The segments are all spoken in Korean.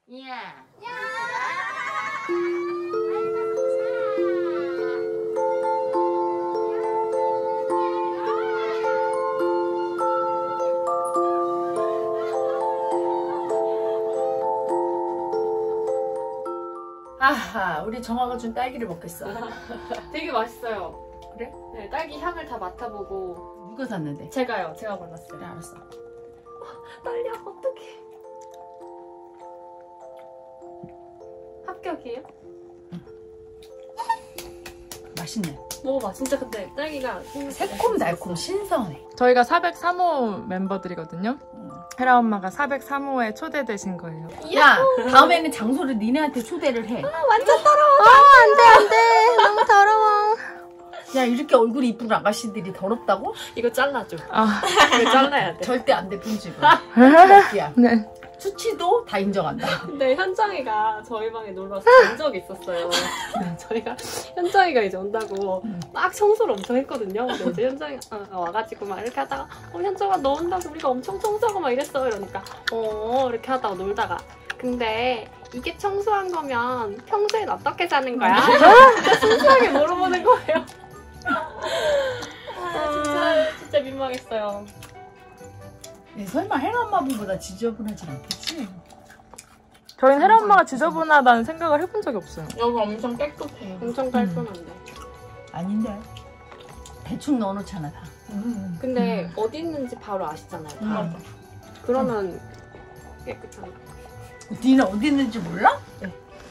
야. 아하, 우리 정화가 준 딸기를 먹겠어. 되게 맛있어요. 그래? 네, 딸기 향을 다 맡아보고. 누가 샀는데? 제가요. 제가 골랐어요. 그래, 알았어. 딸려, 어떡해. 합격이에요? 맛있네. 먹어봐. 진짜 근데 딸기가 새콤달콤 신선해. 저희가 403호 멤버들이거든요. 헤라 엄마가 403호에 초대되신 거예요. 야, 다음에는 장소를 니네한테 초대를 해. 완전 더러워. 안 돼. 너무 더러워. 야, 이렇게 얼굴이 이쁜 아가씨들이 더럽다고? 이거 잘라줘. 아, 이거 잘라야 돼. 절대 안 돼, 편집은. 야, 네. 수치도 다 인정한다. 근데 현정이가 저희 방에 놀러 와서 본 적이 있었어요. 저희가 현정이가 이제 온다고 막 청소를 엄청 했거든요. 근데 이제 현정이가 와가지고 막 이렇게 하다가 현정아 너 온다고 우리가 엄청 청소하고 막 이랬어. 이러니까 이렇게 하다가 놀다가 근데 이게 청소한 거면 평소엔 어떻게 사는 거야? 순수하게 물어보는 거예요. 진짜 민망했어요. 설마 혜라 엄마보다 지저분하진 않겠지? 저희는 헤라 엄마가 지저분하다는 생각을 해본 적이 없어요. 여기 엄청 깨끗해요. 엄청 깔끔한데. 아닌데. 대충 넣어놓잖아, 다. 근데 어디 있는지 바로 아시잖아요. 다. 그러면 깨끗한. 니는 어디 있는지 몰라? 네.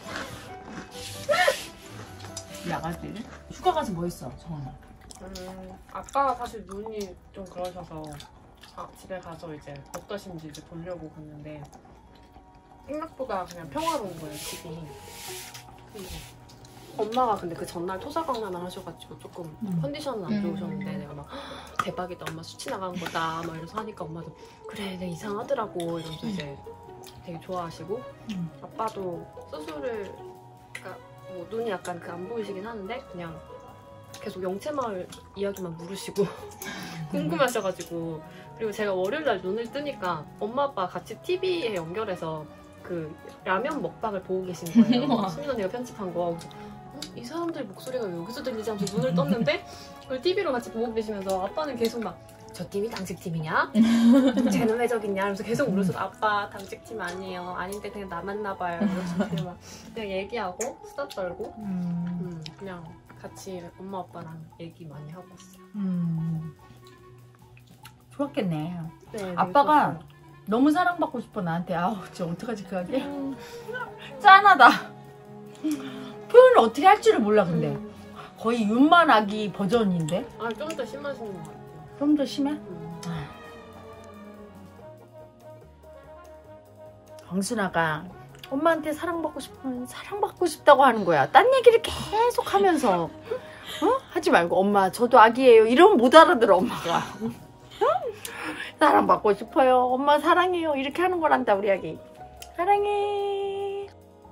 야가들. 휴가 가서 뭐 했어, 정원아? 아빠가 사실 눈이 좀 그러셔서 집에 가서 이제 어떠신지 이제 보려고 갔는데 생각보다 그냥 평화로운 거예요, 집이. 엄마가 근데 그 전날 토사강난을 하셔가지고 조금 컨디션은 안 좋으셨는데 내가 막 대박이다 엄마 수치 나간 거다 막 이러면서 하니까 엄마도 그래 내가 이상하더라고 이러면서 이제 되게 좋아하시고 아빠도 수술을 그러니까 뭐 눈이 약간 그 안 보이시긴 하는데 그냥 계속 영채마을 이야기만 물으시고 궁금하셔가지고 그리고 제가 월요일날 눈을 뜨니까 엄마 아빠 같이 TV에 연결해서 그 라면 먹방을 보고 계신 거예요. 수민 언니가 편집한 거. 이 사람들 목소리가 왜 여기서 들리지 하면서 눈을 떴는데 그걸 TV로 같이 보고 계시면서 아빠는 계속 막 저 팀이 당직팀이냐? 쟤는 왜 저기 있냐? 하면서 계속 물어서 아빠 당직팀 아니에요. 아닌데 그냥 남았나 봐요. 그냥 얘기하고 수다 떨고 그냥 같이 엄마 아빠랑 얘기 많이 하고 왔어요. 좋았겠네. 네, 아빠가 좋았어요. 너무 사랑받고 싶어 나한테. 아우 진짜 어떡하지 그 하게? 짠하다. 표현을 어떻게 할 줄을 몰라 근데. 거의 윤만 아기 버전인데? 좀 더 심하신 것 같아요. 좀 더 심해? 광순아가 엄마한테 사랑받고 싶으면 사랑받고 싶다고 하는 거야. 딴 얘기를 계속 하면서 하지 말고 엄마 저도 아기예요 이러면 못 알아들어 엄마가. 사랑받고 싶어요 엄마 사랑해요 이렇게 하는 거란다 우리 아기. 사랑해.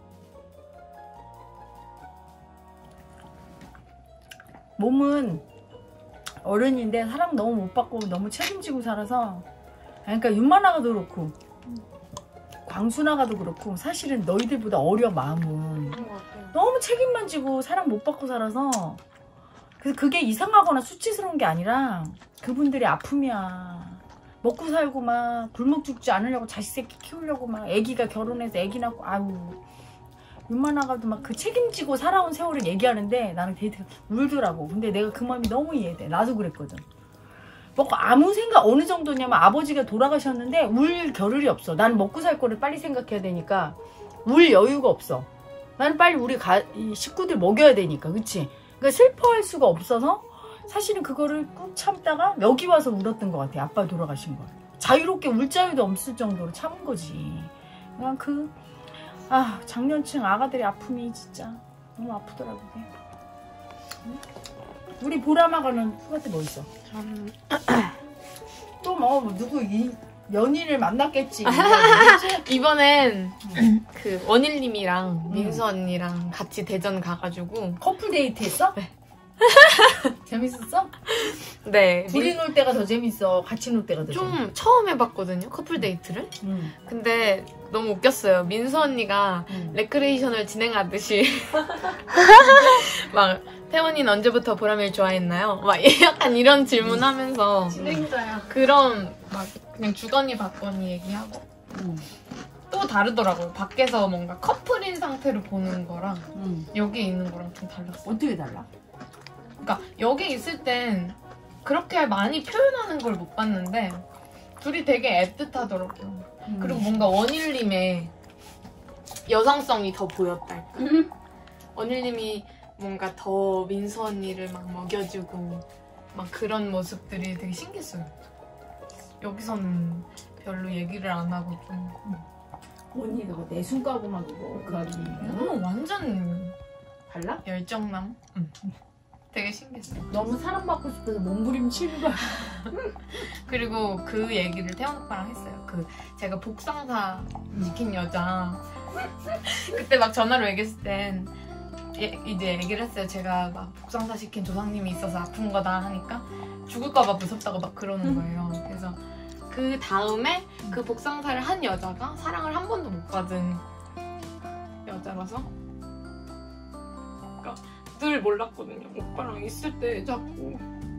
몸은 어른인데 사랑 너무 못 받고 너무 책임지고 살아서 그러니까 윤만아가도 그렇고 광순아가도 그렇고 사실은 너희들보다 어려 마음은. 너무 책임만 지고 사랑 못 받고 살아서 그게 이상하거나 수치스러운 게 아니라 그분들의 아픔이야. 먹고 살고 막 굶어 죽지 않으려고 자식 새끼 키우려고 막 애기가 결혼해서 애기 낳고 아유 윤만아가도 막 그 책임지고 살아온 세월을 얘기하는데 나는 되게 울더라고. 근데 내가 그 마음이 너무 이해돼. 나도 그랬거든. 먹고 아무 생각 어느 정도냐면 아버지가 돌아가셨는데 울 겨를이 없어. 나는 먹고 살 거를 빨리 생각해야 되니까 울 여유가 없어. 나는 빨리 우리 이 식구들 먹여야 되니까. 그치? 그러니까 슬퍼할 수가 없어서 사실은 그거를 꾹 참다가 여기 와서 울었던 것 같아. 아빠 돌아가신 거. 자유롭게 울 자유도 없을 정도로 참은 거지. 그냥 장년층 아가들의 아픔이 진짜 너무 아프더라고. 우리 보라마가는 휴가 때 뭐 있어? 또 뭐 누구 연인을 만났겠지. 이번엔 그 원일님이랑 민수 언니랑 같이 대전 가가지고 커플 데이트 했어? 네. 재밌었어? 네. 둘이 놀 때가 더 재밌어. 같이 놀 때가 더 재밌어. 좀 처음 해봤거든요, 커플 데이트를. 근데 너무 웃겼어요. 민수 언니가 레크레이션을 진행하듯이 막 태원이는 언제부터 보람이를 좋아했나요? 막 약간 이런 질문하면서 진행자야. 그런 막 그냥 주거니 받거니 얘기하고 또 다르더라고요. 밖에서 뭔가 커플인 상태로 보는 거랑 여기 있는 거랑 좀 달랐어요. 어떻게 달라? 그러니까 여기 있을 땐 그렇게 많이 표현하는 걸 못 봤는데 둘이 되게 애틋하더라고요. 그리고 뭔가 원일님의 여성성이 더 보였달까. 원일님이 뭔가 더 민수 언니를 막 먹여주고 막 그런 모습들이 되게 신기했어요. 여기서는 별로 얘기를 안 하고 좀 언니 그거 내숭 까고 막 그거 완전 달라? 열정남. 되게 신기했어요. 너무 사랑받고 싶어서 몸부림치는 거야. 그리고 그 얘기를 태원 오빠랑 했어요. 그 제가 복상사 시킨 여자 그때 막 전화로 얘기했을 땐 이제 얘기를 했어요. 제가 막 복상사 시킨 조상님이 있어서 아픈 거다 하니까 죽을까봐 무섭다고 막 그러는 거예요. 그래서 그 다음에 그 복상사를 한 여자가 사랑을 한 번도 못 받은 여자라서 그러니까 늘 몰랐거든요. 오빠랑 있을 때 자꾸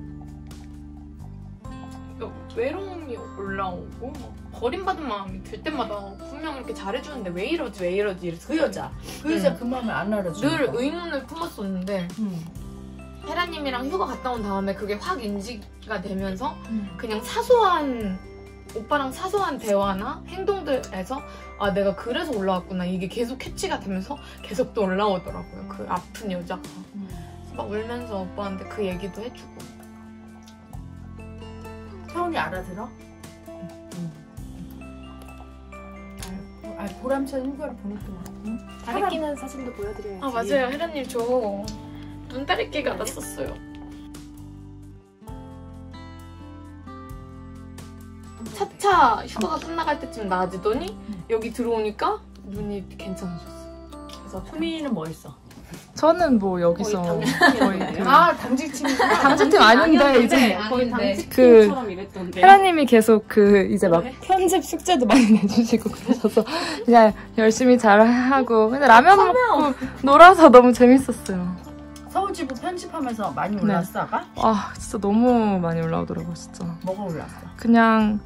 외로움이 올라오고 버림받은 마음이 들 때마다 분명 이렇게 잘해주는데 왜 이러지 이래서 그 여자 그 마음을 안 알아줘. 늘 의문을 품었었는데 헤라님이랑 휴가 갔다 온 다음에 그게 확 인지가 되면서 그냥 사소한 오빠랑 사소한 대화나 행동들에서 아 내가 그래서 올라왔구나 이게 계속 캐치가 되면서 계속 또 올라오더라고요. 그 아픈 여자가 막 울면서 오빠한테 그 얘기도 해주고. 태원이 알아들어? 보람찬 휴가를 보냈구나. 다리끼는 사진도 보여드려야지. 아 맞아요. 헤라님 저 눈다리끼가 났었어요. 차차 휴가가 끝나갈 때쯤 나아지더니 여기 들어오니까 눈이 괜찮아졌어요. 그래서 소민이는 뭐 했어? 저는 뭐 여기서 거의 당직팀이구나. 당직팀 아닌데 이제 거의 그 당직팀처럼 이랬던데. 헤라님이 계속 그 이제 막 편집 숙제도 많이 내주시고 그러셔서 그냥 열심히 잘하고 근데 라면 먹고 놀아서 너무 재밌었어요. 서울지부 편집하면서 많이 올랐어 아까? 아 진짜 너무 많이 올라오더라고요 진짜. 뭐가 올랐어? 그냥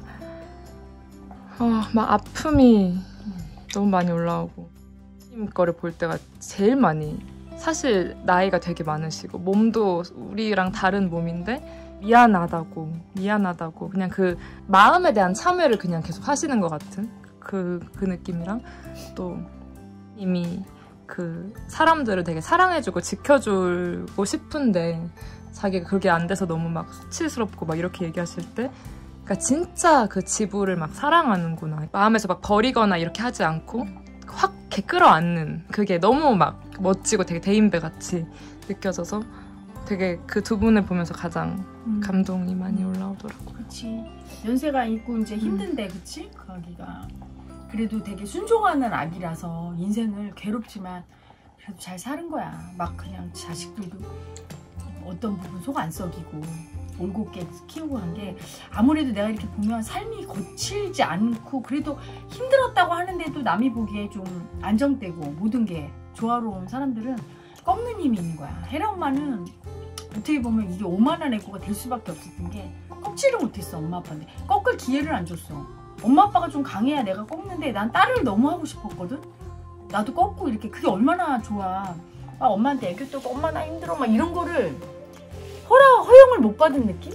막 아픔이 너무 많이 올라오고 님 거를 볼 때가 제일 많이 사실 나이가 되게 많으시고 몸도 우리랑 다른 몸인데 미안하다고 그냥 그 마음에 대한 참회를 그냥 계속 하시는 것 같은 그 느낌이랑 또 이미 그 사람들을 되게 사랑해주고 지켜주고 싶은데 자기가 그게 안 돼서 너무 막 수치스럽고 막 이렇게 얘기하실 때 그러니까 진짜 그 지부를 막 사랑하는구나. 마음에서 막 버리거나 이렇게 하지 않고 확 이렇게 끌어안는 그게 너무 막 멋지고 되게 대인배 같이 느껴져서 되게 그 두 분을 보면서 가장 감동이 많이 올라오더라고요. 그치. 연세가 있고 이제 힘든데 그치? 그 아기가 그래도 되게 순종하는 아기라서 인생을 괴롭지만 그래도 잘 사는 거야. 막 그냥 자식들도 어떤 부분 속 안 썩이고 올곧게 키우고 한 게 아무래도 내가 이렇게 보면 삶이 거칠지 않고 그래도 힘들었다고 하는데도 남이 보기에 좀 안정되고 모든 게 조화로운 사람들은 꺾는 힘이 있는 거야. 혜라 엄마는 어떻게 보면 이게 오만한 애고가 될 수밖에 없었던 게 꺾지를 못했어. 엄마 아빠한테 꺾을 기회를 안 줬어. 엄마 아빠가 좀 강해야 내가 꺾는데 난 딸을 너무 하고 싶었거든. 나도 꺾고 이렇게 그게 얼마나 좋아. 막 엄마한테 애교 떠고 엄마 나 힘들어 막 이런 거를 허용을 못 받은 느낌?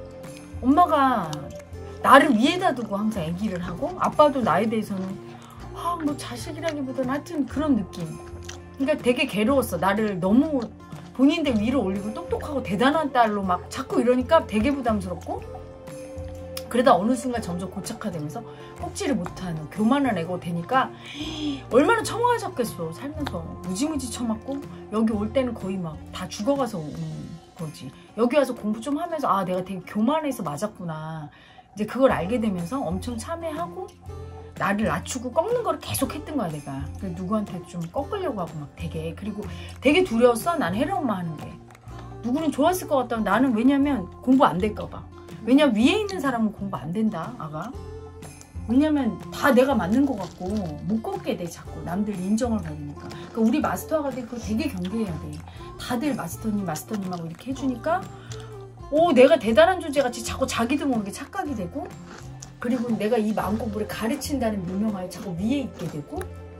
엄마가 나를 위에다 두고 항상 애기를 하고 아빠도 나에 대해서는 뭐 자식이라기보다는 하여튼 그런 느낌. 그러니까 되게 괴로웠어. 나를 너무 본인들 위로 올리고 똑똑하고 대단한 딸로 막 자꾸 이러니까 되게 부담스럽고 그러다 어느 순간 점점 고착화되면서 꺾지를 못하는 교만한 애가 되니까 얼마나 처맞았겠어. 살면서 무지무지 처맞고 여기 올 때는 거의 막 다 죽어가서 오는 거지. 여기 와서 공부 좀 하면서 아 내가 되게 교만해서 맞았구나. 이제 그걸 알게 되면서 엄청 참회하고 나를 낮추고 꺾는 걸 계속 했던 거야 내가. 누구한테 좀 꺾으려고 하고 막 되게 그리고 되게 두려웠어. 난 혜라 엄마 하는 게. 누구는 좋았을 것 같다면 나는 왜냐면 공부 안 될까 봐. 왜냐면 위에 있는 사람은 공부 안 된다, 아가. 왜냐면 다 내가 맞는 것 같고 못 걷게 돼 자꾸 남들 인정을 받으니까. 그러니까 우리 마스터가 그거 되게 경계해야 돼. 다들 마스터님하고 이렇게 해주니까 내가 대단한 존재같이 자꾸 자기도 모르게 착각이 되고 그리고 내가 이 마음공부를 가르친다는 유명하에 자꾸 위에 있게 되고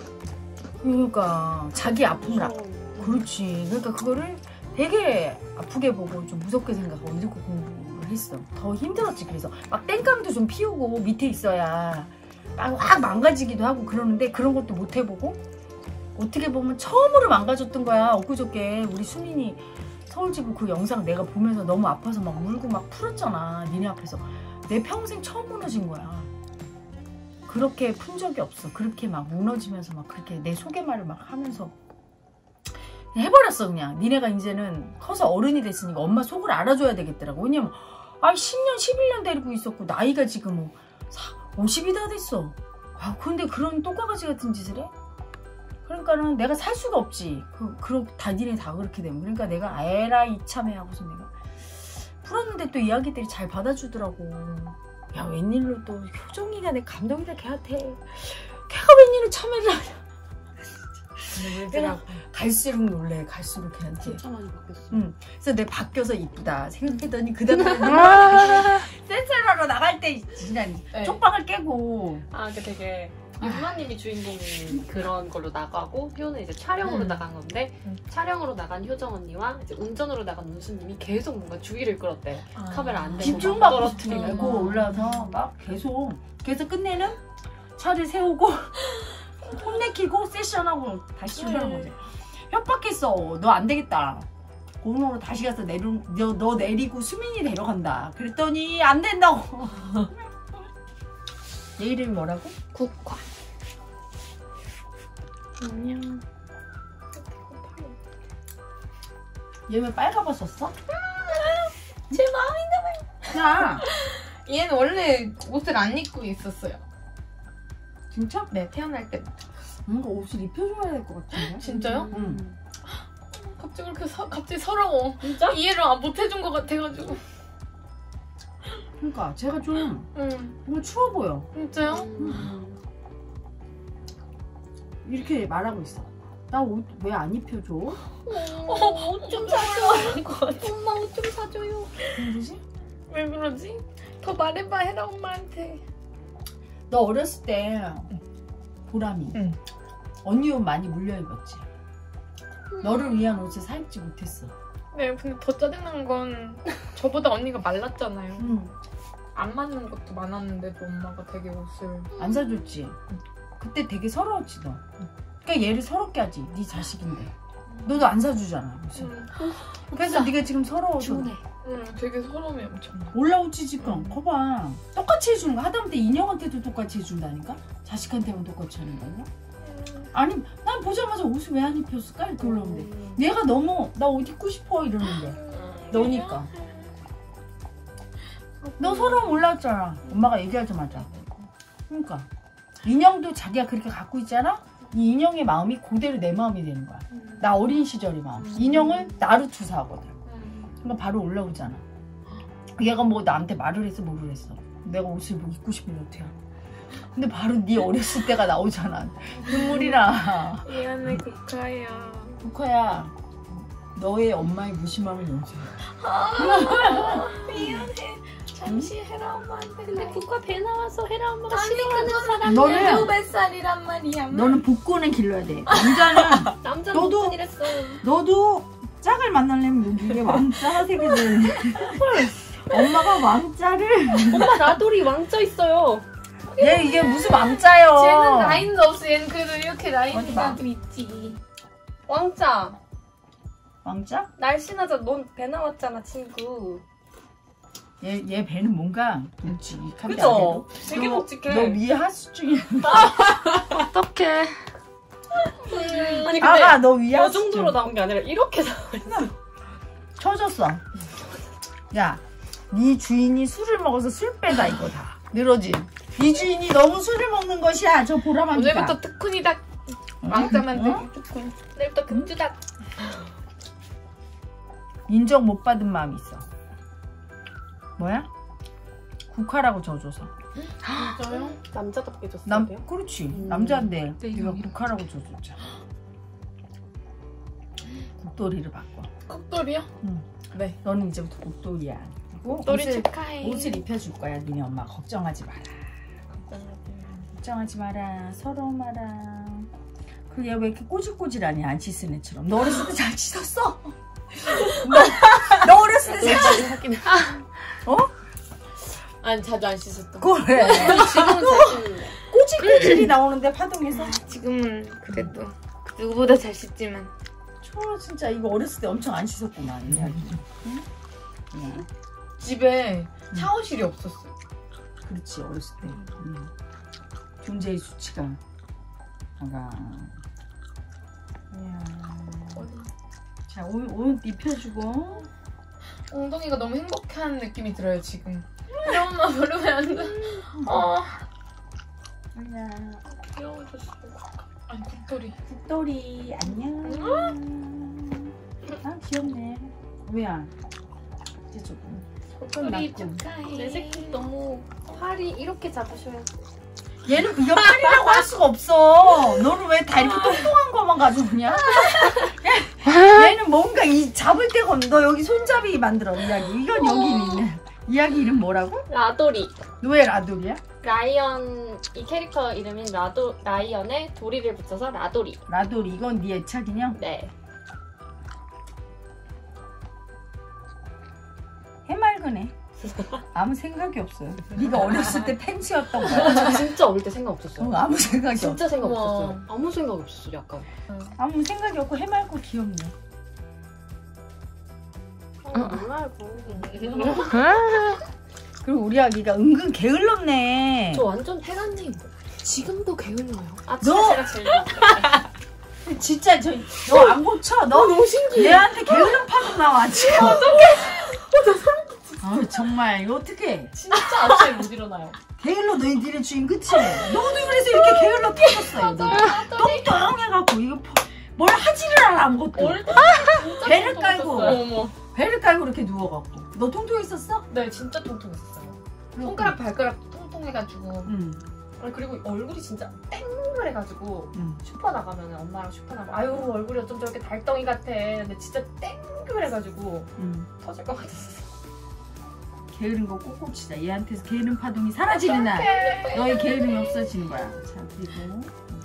그러니까 자기 아픔을 그렇지. 그러니까 그거를 되게 아프게 보고 좀 무섭게 생각하고 이렇게 공부를 했어. 더 힘들었지. 그래서 막 땡깡도 좀 피우고 밑에 있어야 확 망가지기도 하고 그러는데 그런 것도 못 해보고 어떻게 보면 처음으로 망가졌던 거야. 엊그저께 우리 수민이 서울지부 그 영상 내가 보면서 너무 아파서 막 울고 막 풀었잖아. 니네 앞에서. 내 평생 처음 무너진 거야. 그렇게 푼 적이 없어. 그렇게 막 무너지면서 막 그렇게 내 소개말을 막 하면서 해버렸어 그냥. 니네가 이제는 커서 어른이 됐으니까 엄마 속을 알아줘야 되겠더라고. 왜냐면 10년 11년 데리고 있었고 나이가 지금 50이 다 됐어. 근데 그런 똥강아지 같은 짓을 해? 그러니까는 내가 살 수가 없지. 다 니네 다 그렇게 되면. 그러니까 내가 에라이 참해 하고서 내가 풀었는데 또 이야기들이 잘 받아주더라고. 야 웬일로 또 효정이가 내 감동이다 걔한테. 걔가 웬일로 참여를 하냐. 내가 갈수록 놀래. 갈수록 걔한테. 진짜 많이 바뀌었어. 그래서 내가 바뀌어서 이쁘다 생각했더니 그 다음에 센세라로 나갈 때 진짜 쪽방을 깨고. 그 되게 유부마님이 주인공인 그런 걸로 나가고 효는 이제 촬영으로 나간 건데 촬영으로 나간 효정 언니와 이제 운전으로 나간 운수님이 계속 뭔가 주의를 끌었대. 카메라 안 대고 집중받고 싶으니까 올라서 막 계속. 그래서 끝내는 차를 세우고 혼내키고 세션하고 다시 출발한 거지. 협박했어. 너 안 되겠다. 공로로 다시 가서 너 내리고 수민이 데려간다. 그랬더니 안 된다고. 내 이름이 뭐라고? 국화. 안녕. 얘 왜 빨가벗었어? 제 마음인가 봐요. 야 얘는 원래 옷을 안 입고 있었어요. 진짜? 네, 태어날 때. 뭔가 옷을 입혀줘야 될 것 같은데? 진짜요? 응. 갑자기 그렇게 갑자기 서러워. 진짜? 이해를 못 해준 것 같아가지고. 그러니까 제가 좀 응. 추워 보여. 진짜요? 이렇게 말하고 있어. 나 옷 왜 안 입혀줘? 옷 좀 사줘. 엄마 옷 좀 사줘요. 그러지? 왜 그러지? 더 말해봐, 해라 엄마한테. 너 어렸을 때 보람이 응. 언니 옷 많이 물려 입었지? 너를 위한 옷을 사 입지 못했어. 네, 근데 더 짜증난 건 저보다 언니가 말랐잖아요. 응. 안 맞는 것도 많았는데도 엄마가 되게 옷을. 안 사줬지? 그때 되게 서러웠지 너. 그러니까 얘를 서럽게 하지. 네 자식인데. 너도 안 사주잖아. 무슨. 그래서 네가 지금 서러워서 되게 서러움이 엄청 많아. 올라오지 지금. 거봐. 똑같이 해주는 거. 하다못해 인형한테도 똑같이 해준다니까? 자식한테만 똑같이 하는 거야? 아니 난 보자마자 옷을 왜 안 입혔을까? 이렇게 올라오는데 얘가 너무 나 옷 입고 싶어 이러는데 너니까. 너 서러움 올라왔잖아. 엄마가 얘기하자마자. 그러니까 인형도 자기가 그렇게 갖고 있잖아? 이 인형의 마음이 그대로 내 마음이 되는 거야. 나 어린 시절의 마음. 인형을 나루투사 하거든. 그러니까 바로 올라오잖아. 얘가 뭐 나한테 말을 했어 뭐를 했어. 내가 옷을 뭐 입고 싶으면 어떡해. 근데 바로 네 어렸을 때가 나오잖아. 눈물이 나. 미안해, 국화야. 국화야. 너의 엄마의 무심함을 용서해. 미안해. 잠시 해라 엄마한테. 근데 국화 배 나와서 헤라 엄마가 아니, 싫어하는 그거는 사람. 너는 몇 살이란 말이야. 너는 복권을 길러야 돼. 남자는 남자는 너도- 복권이랬어. 너도 짝을 만나려면 여기에 왕자가 새겨야 돼. 엄마가 왕자를. 엄마 나돌이 왕자 있어요. 얘 이게 무슨 왕자요? 쟤는 라인도 없어. 얘는 그래도 이렇게 어디 봐. 라인이라도 있지. 왕자. 왕자? 날씬하자. 넌 배 나왔잖아 친구. 얘 배는 뭔가 묵직한데 그죠? 아래도. 되게 너 묵직해. 위에 하수증이. 어떡해. 아니 근데 아가 너 위에 저 하수증. 정도로 나온 게 아니라 이렇게 나와. 쳐졌어. 야, 네 주인이 술을 먹어서 술 빼다 이거 다. 늘어지. 네 주인이 너무 술을 먹는 것이야. 저 보라만이다. 오늘부터 특훈이다. 왕자만 되기 특훈. 내일부터 금주다. 인정 못 받은 마음이 있어. 뭐야? 국화라고 져줘서. 진짜요? 남자답게 줬어야 돼요? 그렇지. 남자인데 네, 네가 이거 국화라고 져줬잖아. 국돌이를 바꿔. 국돌이요? 응. 네. 너는 이제부터 국돌이야. 그리고 국돌이 옷을, 축하해. 옷을 입혀줄 거야. 니네 엄마 걱정하지 마라. 걱정하지 마라. 서러워 마라. 그게 왜 이렇게 꼬질꼬질하니? 안 씻은 애처럼. 너 어렸을 때 잘 씻었어? 너 어렸을 때 잘 씻었어? 어? 아니 자주 안 씻었던. 그래. 지금은 잘 씻는데. 꼬질꼬질이 나오는데 파동에서. 지금은 그래도 누구보다 잘 씻지만. 저 진짜 이거 어렸을 때 엄청 안 씻었구만. 이야기. 응? 응. 집에 샤워실이 없었어요. 그렇지 어렸을 때. 존재의 수치가. 아가. 자, 옷 입혀주고. 엉덩이가 너무 행복해하는 느낌이 들어요 지금. 우리 엄마 부르면 안 돼. 아니야. 귀여워졌어. 아니 국돌이. 국돌이 안녕. 아 귀엽네. 뭐야? 이제 조금. 국돌이 축하해. 내 새끼 너무 팔이 이렇게 잡으셔야 돼. 얘는 이거 팔이라고 할 수가 없어. 너는 왜 다 이렇게 뚱뚱한 거만 가져오냐? 얘는 뭔가 이 잡을 데가 없는. 너 여기 손잡이 만들어 이야기. 이건 여기 있는. 이야기 이름 뭐라고? 라도리. 왜 라돌이야? 라이언 이 캐릭터 이름인 라이언에 도리를 붙여서 라도리. 라돌이 이건 네 애착이냐? 네. 해맑으네. 아무 생각이 없어요. 네가 어렸을 때 팬츠였던 거야. 저 진짜 어릴 때 생각 없었어요. 아무 생각이 없어. 진짜 생각 우와. 없었어요. 아무 생각 없었어 약간. 아무 생각이 없고 해맑고 귀엽네. 몰라요. 그리고 우리 아기가 은근 게을렀네. 저 완전 혜란님 지금도 게을러요. 아 너- 진짜 제가 제일 좋아요. 진짜 너 안 고쳐. 너 너무 신기해. 얘한테 게으름 파고 나와 지금. 아 정말 이거 어떡해. 진짜 아침에 못 일어나요. 게을러 너희들의 주인 그치? 너도 그래서 이렇게 게을러 터졌어요. 너 똥똥해갖고 이거 뭘 하지를 않아 아무것도. 배를 깔고 어머. 배를 깔고 이렇게 누워갖고. 너 통통했었어? 네 진짜 통통했어요. 손가락 발가락 통통해가지고. 아니, 그리고 얼굴이 진짜 땡글해가지고 응. 슈퍼 나가면 엄마랑 슈퍼 나가면 아유 얼굴이 어쩜 저렇게 달덩이 같아. 근데 진짜 땡글해가지고 터질 것 같았어. 게으른 거 꼭 고치자. 얘한테서 게으름 파동이 사라지는 날 너의 게으름이 없어지는 거야. 자 그리고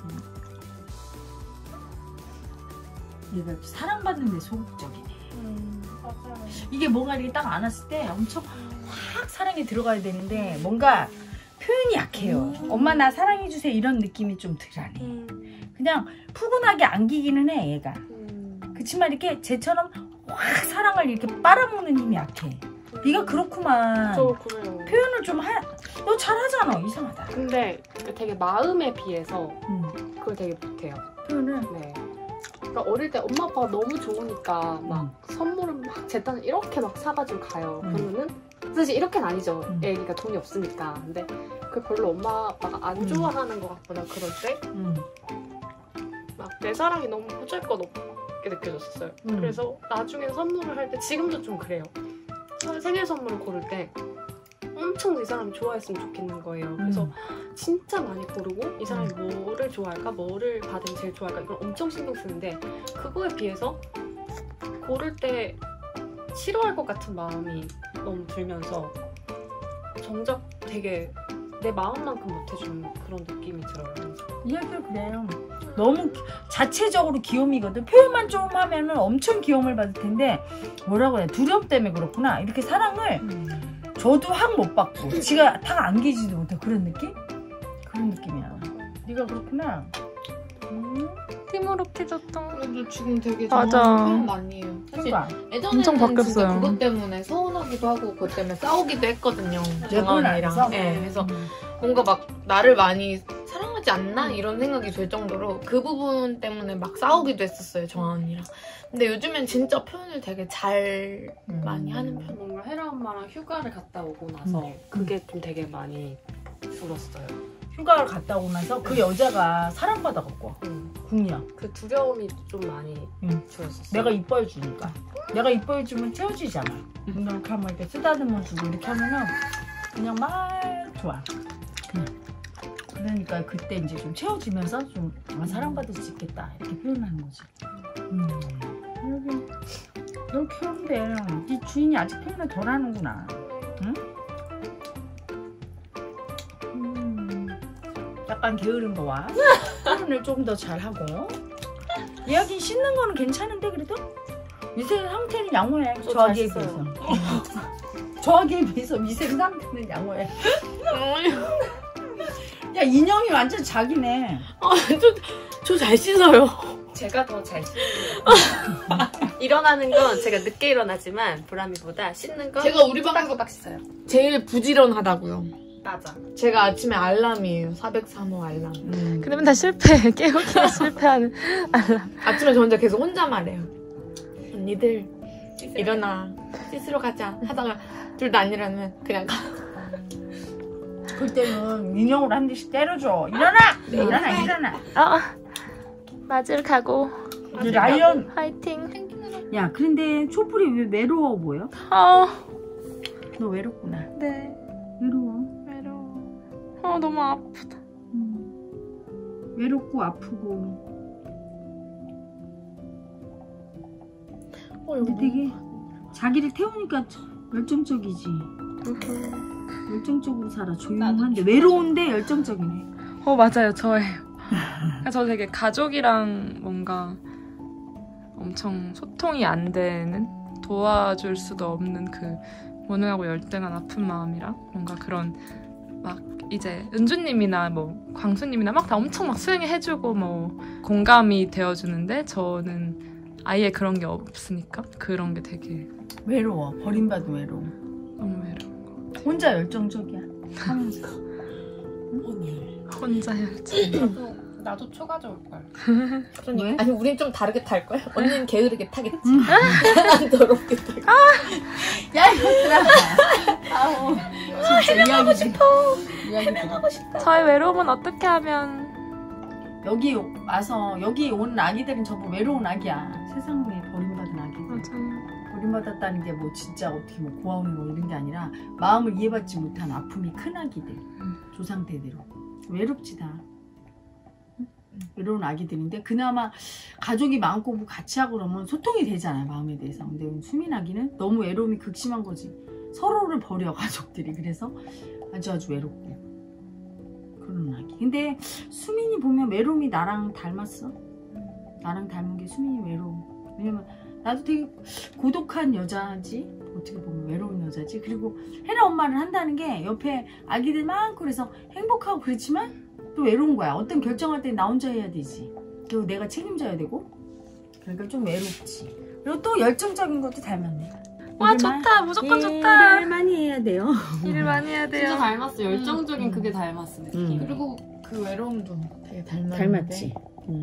얘가 사랑받는 데 소극적이네. 맞아요. 이게 뭔가 이렇게 딱 안았을 때 엄청 확 사랑이 들어가야 되는데 뭔가 표현이 약해요. 엄마 나 사랑해주세요 이런 느낌이 좀 덜하네. 그냥 푸근하게 안기기는 해 얘가. 그치만 이렇게 쟤처럼 확 사랑을 이렇게 빨아먹는 힘이 약해. 네가 그렇구만. 저 그래요. 표현을 좀 너 잘하잖아. 이상하다. 근데 되게 마음에 비해서 그걸 되게 못해요. 표현을. 네. 그러니까 어릴 때 엄마 아빠가 너무 좋으니까 막 선물을 막 제딴 이렇게 막 사가지고 가요. 그러면은 사실 이렇게는 아니죠. 애기가 돈이 없으니까. 근데 그 별로 엄마 아빠가 안 좋아하는 것 같거나 그럴 때 막 내 사랑이 너무 보잘것없게 느껴졌어요. 그래서 나중에 선물을 할 때 지금도 좀 그래요. 생일 선물을 고를 때 엄청 이 사람이 좋아했으면 좋겠는 거예요. 그래서 진짜 많이 고르고 이 사람이 뭐를 좋아할까, 뭐를 받으면 제일 좋아할까 이걸 엄청 신경 쓰는데 그거에 비해서 고를 때 싫어할 것 같은 마음이 너무 들면서 정작 되게 내 마음만큼 못해주는 그런 느낌이 들어요. 이야기가 그래요. 너무 자체적으로 귀요미거든. 표현만 좀 하면은 엄청 귀여움을 받을 텐데 뭐라고 해야 두려움 때문에 그렇구나. 이렇게 사랑을 저도 확 못 받고 지가 탁 안기지도 못해. 그런 느낌? 그런 느낌이야. 네가 그렇구나. 티모로케졌던. 그래도 지금 되게 맞아. 좋은 표현 많이 해요. 사실 그러니까 예전에는 엄청 바뀌었어요. 진짜 그것 때문에 서운하기도 하고 그것 때문에 싸우기도 했거든요. 예쁜 정한이랑. 아이라서? 네, 그래서 뭔가 막 나를 많이 사랑하지 않나 이런 생각이 들 정도로 그 부분 때문에 막 싸우기도 했었어요, 정한이랑. 근데 요즘엔 진짜 표현을 되게 잘 많이 하는 편. 뭔가 혜라 엄마랑 휴가를 갔다 오고 나서 그게 좀 되게 많이 울었어요. 휴가를 갔다 오고 나서 그 여자가 사랑받아갖고 국력. 그 두려움이 좀 많이 줄었었어요. 내가 이뻐해 주니까. 내가 이뻐해 주면 채워지잖아. 이렇게 하면 이렇게 쓰다듬어 주고 이렇게 하면은 그냥 막 좋아. 그냥. 그러니까 그때 이제 좀 채워지면서 좀 사랑받을 수 있겠다 이렇게 표현하는 거지. 이렇게 하는데 네 주인이 아직 표현을 덜 하는구나. 응? 약간 게으른 거와 표현을 좀 더 잘하고. 이야기 씻는 거는 괜찮은데 그래도? 위생 상태는 양호해. 저하기에 비해서. 저하기에 비해서 위생 상태는 양호해. 야, 인형이 완전 자기네. 저 잘 씻어요. 제가 더 잘 씻는 일어나는 건 제가 늦게 일어나지만 보람이보다 씻는 건 제가 우리 방에서 딱 씻어요. 제일 부지런하다고요. 맞아. 제가 아침에 알람이에요. 403호 알람. 근데 맨날 실패해. 깨우기에 실패하는 알람. 아침에 저 혼자 계속 혼자 말해요. 언니들 일어나 씻으러 가자 하다가 둘 다 안 일어나면 그냥 가. 그때는 인형으로 한 대씩 때려줘. 일어나! 일어나! 맞을 가고. 라이언! 화이팅. 야, 그런데 촛불이 왜 외로워 보여? 너 외롭구나. 네. 외로워. 너무 아프다. 외롭고 아프고. 근데 되게 자기를 태우니까 열정적이지. 열정적으로 살아. 조용한데 외로운데 열정적이네. 맞아요. 저예요. 저 되게 가족이랑 뭔가 엄청 소통이 안 되는, 도와줄 수도 없는 그 무능하고 열등한 아픈 마음이랑 뭔가 그런 막 이제 은주님이나 뭐 광수님이나 막 다 엄청 막 수행해주고 뭐 공감이 되어주는데 저는 아예 그런 게 없으니까 그런 게 되게 외로워. 버림받은 외로워. 너무 외로운 거. 혼자 열정적이야. 하면서. 혼자 열정. 나도 초가져 올걸. 왜? 아니 우린 좀 다르게 탈 거야. 언니는 게으르게 타겠지. 난 더럽게 타겠지. 야, 이것들아. 진짜 이야기 싶어. 하고 싶다. 저의 외로움은 어떻게 하면 여기 와서 여기 온 아기들은 전부 외로운 아기야. 세상에 버림받은 아기들. 맞아요. 버림받았다는 게 뭐 진짜 어떻게 뭐 고아원이 뭐 이런 게 아니라 마음을 이해받지 못한 아픔이 큰 아기들. 조상대대로. 외롭지 다. 외로운 아기들인데 그나마 가족이 많고 뭐 같이 하고 그러면 소통이 되잖아요. 마음에 대해서. 근데 수민 아기는 너무 외로움이 극심한 거지. 서로를 버려 가족들이. 그래서 아주 외롭고 그런 아기. 근데 수민이 보면 외로움이 나랑 닮았어. 나랑 닮은 게 수민이 외로움. 왜냐면 나도 되게 고독한 여자지. 어떻게 보면 외로운 여자지. 그리고 혜라 엄마를 한다는 게 옆에 아기들 많고 그래서 행복하고 그렇지만 또 외로운 거야. 어떤 결정할 때 나 혼자 해야 되지. 그리고 내가 책임져야 되고. 그러니까 좀 외롭지. 그리고 또 열정적인 것도 닮았네. 와 좋다. 무조건 좋다. 일을 많이 해야 돼요. 일을 많이 해야 돼요. 진짜 닮았어. 열정적인 그게 닮았어. 느낌. 그리고 그 외로움도 되게 닮았는데. 닮았지.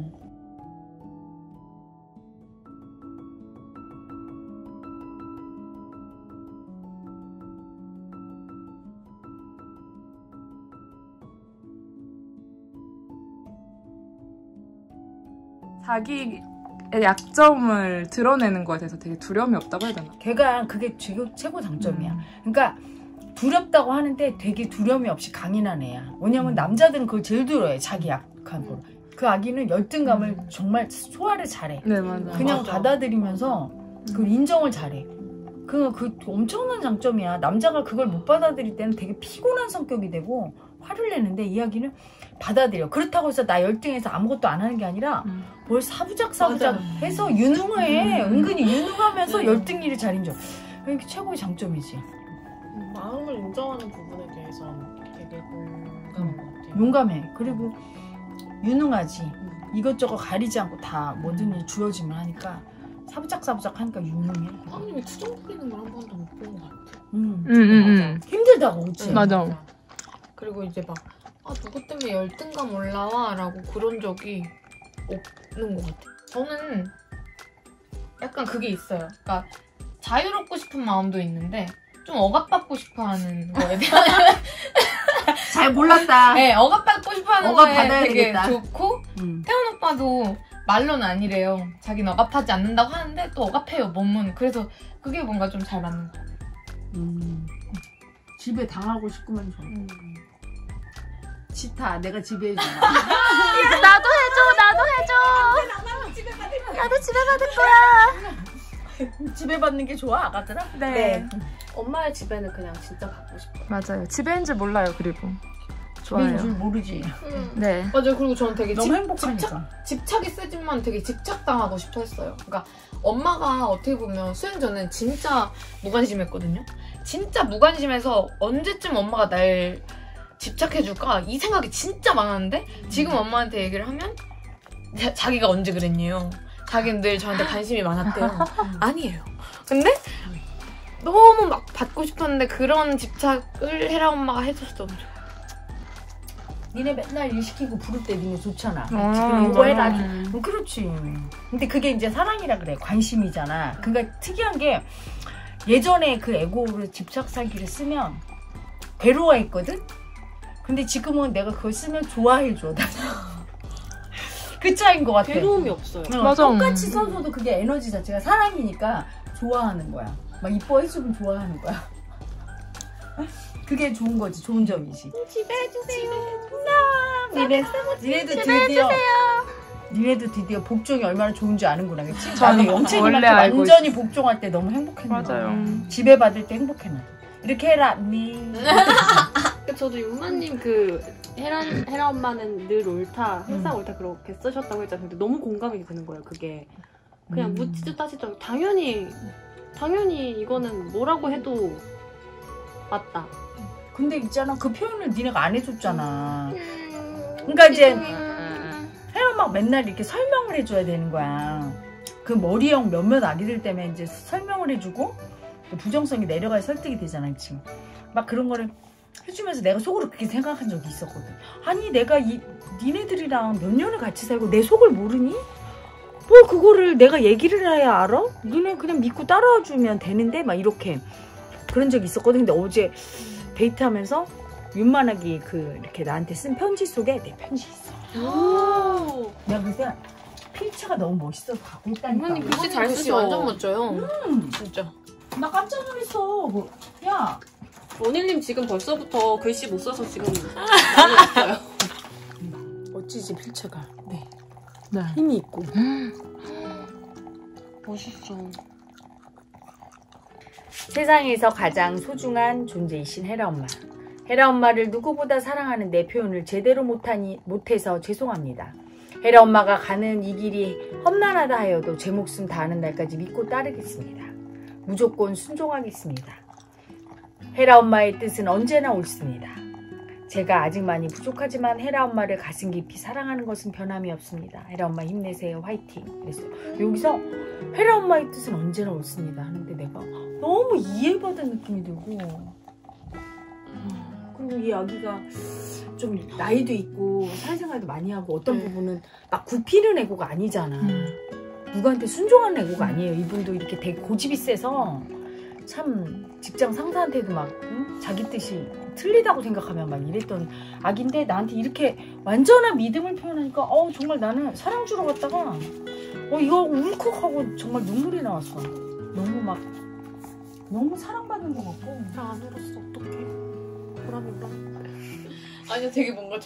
자기의 약점을 드러내는 거에 대해서 되게 두려움이 없다고 해야 되나? 걔가 그게 최고 장점이야. 그러니까 두렵다고 하는데 되게 두려움이 없이 강인한 애야. 왜냐면 남자들은 그걸 제일 두려워해. 자기 약한 걸. 그 아기는 열등감을 정말 소화를 잘해. 네 맞아. 그냥 받아들이면서 그 인정을 잘해. 그 엄청난 장점이야. 남자가 그걸 못 받아들일 때는 되게 피곤한 성격이 되고 화를 내는데 이 아기는 받아들여. 그렇다고 해서 나 열등해서 아무것도 안 하는 게 아니라 뭘 사부작 해서 유능해. 은근히 유능하면서 열등일을 잘 인정. 이게 최고의 장점이지. 마음을 인정하는 부분에 대해서 되게 공감한 것 같아요. 용감해. 그리고 유능하지. 이것저것 가리지 않고 다 뭐든 일 주어지면 하니까 사부작 하니까 유능해. 사모님이 투정 부리는 걸 한 번도 못 본 것 같아. 힘들다고 그치? 맞아. 그리고 이제 막 누구 때문에 열등감 올라와 라고 그런 적이 없는 것 같아. 저는 약간 그게 있어요. 그러니까 자유롭고 싶은 마음도 있는데 좀 억압받고 싶어하는 거에 대한 잘 몰랐다. 네, 억압받고 싶어하는 억압 거에 받아야 되게 되겠다. 좋고 태어놓고 오빠도 말로는 아니래요. 자기는 억압하지 않는다고 하는데 또 억압해요, 몸은. 그래서 그게 뭔가 좀 잘 맞는 거 같아요. 집에 당하고 싶구만 좀. 싫다. 내가 집에 해줘. 나도 집에 받을 거야. 집에 받는 게 좋아, 아가들아? 네. 엄마의 집에는 그냥 진짜 받고 싶어요. 맞아요. 집에인 줄 몰라요. 그리고 좋아요. 줄 모르지. 네. 맞아요. 그리고 저는 되게 너무 행복하니까. 집착이 세지만 되게 집착당하고 싶어 했어요. 그러니까 엄마가 어떻게 보면 수행 전엔 진짜 무관심했거든요. 진짜 무관심해서 언제쯤 엄마가 날 집착해줄까 이 생각이 진짜 많았는데 지금 엄마한테 얘기를 하면 자기가 언제 그랬니요? 자기는 늘 저한테 관심이 많았대요. 아니에요. 근데 너무 막 받고 싶었는데 그런 집착을 헤라 엄마가 해줘서 너무 좋아. 니네 맨날 일 시키고 부를 때 니네 좋잖아. 아, 지금 이거 해라. 맞아. 그렇지. 근데 그게 이제 사랑이라 그래. 관심이잖아. 그러니까 특이한 게 예전에 그 애고를 집착살기를 쓰면 괴로워했거든? 근데 지금은 내가 그걸 쓰면 좋아해줘. 그 차이인 것 같아. 괴로움이 없어요. 맞아. 똑같이 써서도 그게 에너지 자체가 사랑이니까 좋아하는 거야. 막 이뻐해주면 좋아하는 거야. 그게 좋은 거지. 좋은 점이지. 집에 해주세요. 니네도 드디어 복종이 얼마나 좋은 줄 아는구나. 그치? 저는 나도 영채님한테 원래 알고 완전히 복종할 때 너무 행복했는데. 맞아요. 집에 받을 때 행복했는데. 이렇게 해라. 니. 저도 윤마님 그 헤라 엄마는 늘 옳다, 항상 옳다 그렇게 쓰셨다고 했잖아요. 근데 너무 공감이 되는 거예요. 그게 그냥 묻지도 따지도 않고 당연히 이거는 뭐라고 해도 맞다. 근데 있잖아, 그 표현을 니네가 안 해줬잖아. 그러니까 이제 헤라 엄마가 맨날 이렇게 설명을 해줘야 되는 거야. 그 머리형 몇몇 아기들 때문에 이제 설명을 해주고 부정성이 내려가야 설득이 되잖아, 지금. 막 그런 거를 해주면서 내가 속으로 그렇게 생각한 적이 있었거든. 아니 내가 니네들이랑 몇 년을 같이 살고 내 속을 모르니? 뭐 그거를 내가 얘기를 해야 알아? 니네 그냥 믿고 따라와주면 되는데? 막 이렇게 그런 적이 있었거든. 근데 어제 데이트하면서 윤만하기 이렇게 나한테 쓴 편지 속에 내 편지 있어. 내가 그래서 필체가 너무 멋있어서 갖고 있다니까. 윤마님 글씨 잘 쓰셔. 완전 멋져요. 진짜. 나 깜짝 놀랐어. 야, 원일님 지금 벌써부터 글씨 못 써서 지금 많이 왔어요. 멋지지 필체가. 네. 네. 힘이 있고. 멋있어. 세상에서 가장 소중한 존재이신 헤라 엄마. 헤라 엄마를 누구보다 사랑하는 내 표현을 제대로 못해서 죄송합니다. 헤라 엄마가 가는 이 길이 험난하다 하여도 제 목숨 다하는 날까지 믿고 따르겠습니다. 무조건 순종하겠습니다. 헤라 엄마의 뜻은 언제나 옳습니다. 제가 아직 많이 부족하지만 헤라 엄마를 가슴 깊이 사랑하는 것은 변함이 없습니다. 헤라 엄마 힘내세요. 화이팅. 그랬어요. 여기서 헤라 엄마의 뜻은 언제나 옳습니다 하는데 내가 너무 이해받은 느낌이 들고, 그리고 이 아기가 좀 나이도 있고 사회생활도 많이 하고 어떤 부분은 막 굽히는 애고가 아니잖아. 누구한테 순종하는 애고가 아니에요. 이분도 이렇게 되게 고집이 세서 참 직장 상사한테도 막 자기 뜻이 틀리다고 생각하면 막 이랬던 아기인데 나한테 이렇게 완전한 믿음을 표현하니까 정말 나는 사랑 주러 갔다가 이거 울컥하고 정말 눈물이 나왔어. 너무 사랑받는 것 같고. 나 안 울었어. 어떡해. 보람인가? 아니요, 되게 뭔가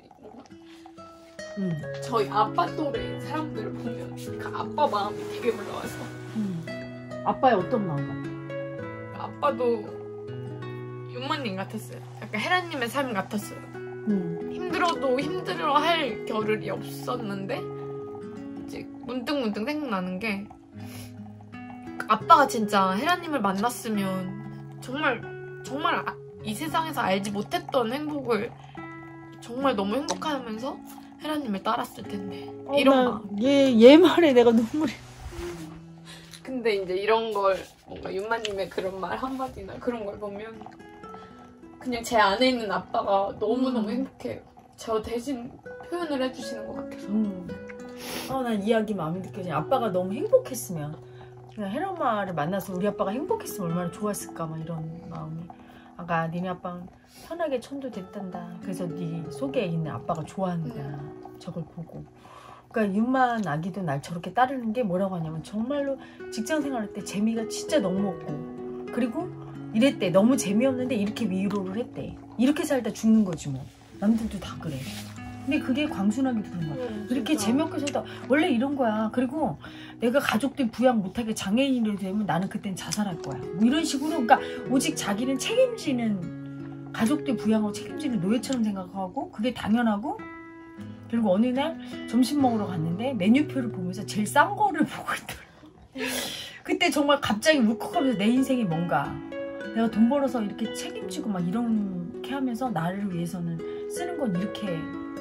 저희 아빠 또래 사람들을 보면 그 아빠 마음이 되게 올라와서 아빠의 어떤 마음 같아? 아빠도 윤마님 같았어요. 약간 헤라님의 삶 같았어요. 힘들어도 힘들어 할 겨를이 없었는데 이제 문득문득 생각나는 게 아빠가 진짜 헤라님을 만났으면 정말 이 세상에서 알지 못했던 행복을 정말 너무 행복하면서 헤라님을 따랐을 텐데 이런 마음. 얘 말에 내가 눈물이. 근데 이제 이런 걸 뭔가 윤마님의 그런 말 한마디나 그런 걸 보면 그냥 제 안에 있는 아빠가 너무너무 행복해요. 저 대신 표현을 해주시는 것 같아서. 난 이야기 마음이 느껴져. 아빠가 너무 행복했으면, 그냥 헤라 엄마를 만나서 우리 아빠가 행복했으면 얼마나 좋았을까 막 이런 마음이. 아까 니네 아빠는 편하게 천도 됐단다. 그래서 네 속에 있는 아빠가 좋아하는 거야. 저걸 보고. 그러니까 윤만 아기도 날 저렇게 따르는 게 뭐라고 하냐면 정말로 직장 생활할 때 재미가 진짜 너무 없고 그리고 이랬대. 너무 재미없는데 이렇게 위로를 했대. 이렇게 살다 죽는 거지 뭐. 남들도 다 그래. 근데 그게 광순하게 들은 거야. 이렇게 재미없게 살다 원래 이런 거야. 그리고 내가 가족들 부양 못하게 장애인이 되면 나는 그땐 자살할 거야. 뭐 이런 식으로 그러니까 오직 자기는 책임지는 가족들 부양을 책임지는 노예처럼 생각하고 그게 당연하고 그리고 어느 날 점심 먹으러 갔는데 메뉴표를 보면서 제일 싼 거를 보고 있더라고. 그때 정말 갑자기 울컥하면서 내 인생이 뭔가 내가 돈 벌어서 이렇게 책임지고 막 이렇게 하면서 나를 위해서는 쓰는 건 이렇게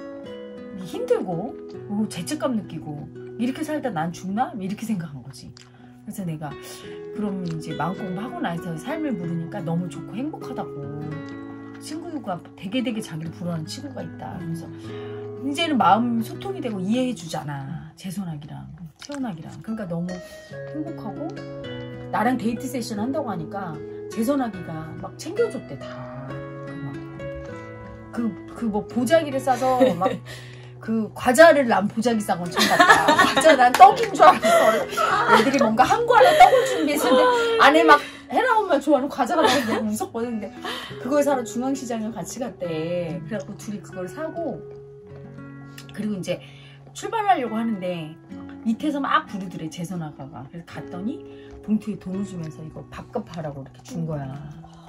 힘들고 죄책감 느끼고 이렇게 살다 난 죽나? 이렇게 생각한 거지. 그래서 내가 그럼 이제 마음공부하고 나서 삶을 물으니까 너무 좋고 행복하다고 친구가 되게 자기를 부러워하는 친구가 있다. 그래서 이제는 마음 소통이 되고 이해해 주잖아. 재선학이랑 태연학이랑. 그러니까 너무 행복하고 나랑 데이트 세션 한다고 하니까 재선학이가 막 챙겨줬대 다. 그 뭐 보자기를 싸서 막 그 과자를 난 보자기 싼 건 처음 봤다. 과자 난 떡인 줄 알았어. 애들이 뭔가 한구 안에 떡을 준비했는데 안에 막 혜나 엄마 좋아하는 과자가 나와서 너무 무섭거든. 근데 그걸 사러 중앙시장에 같이 갔대. 그래갖고 둘이 그걸 사고 그리고 이제 출발하려고 하는데 밑에서 막 부르더래 재선아가가. 그래서 갔더니 봉투에 돈을 주면서 이거 밥값 하라고 이렇게 준 거야.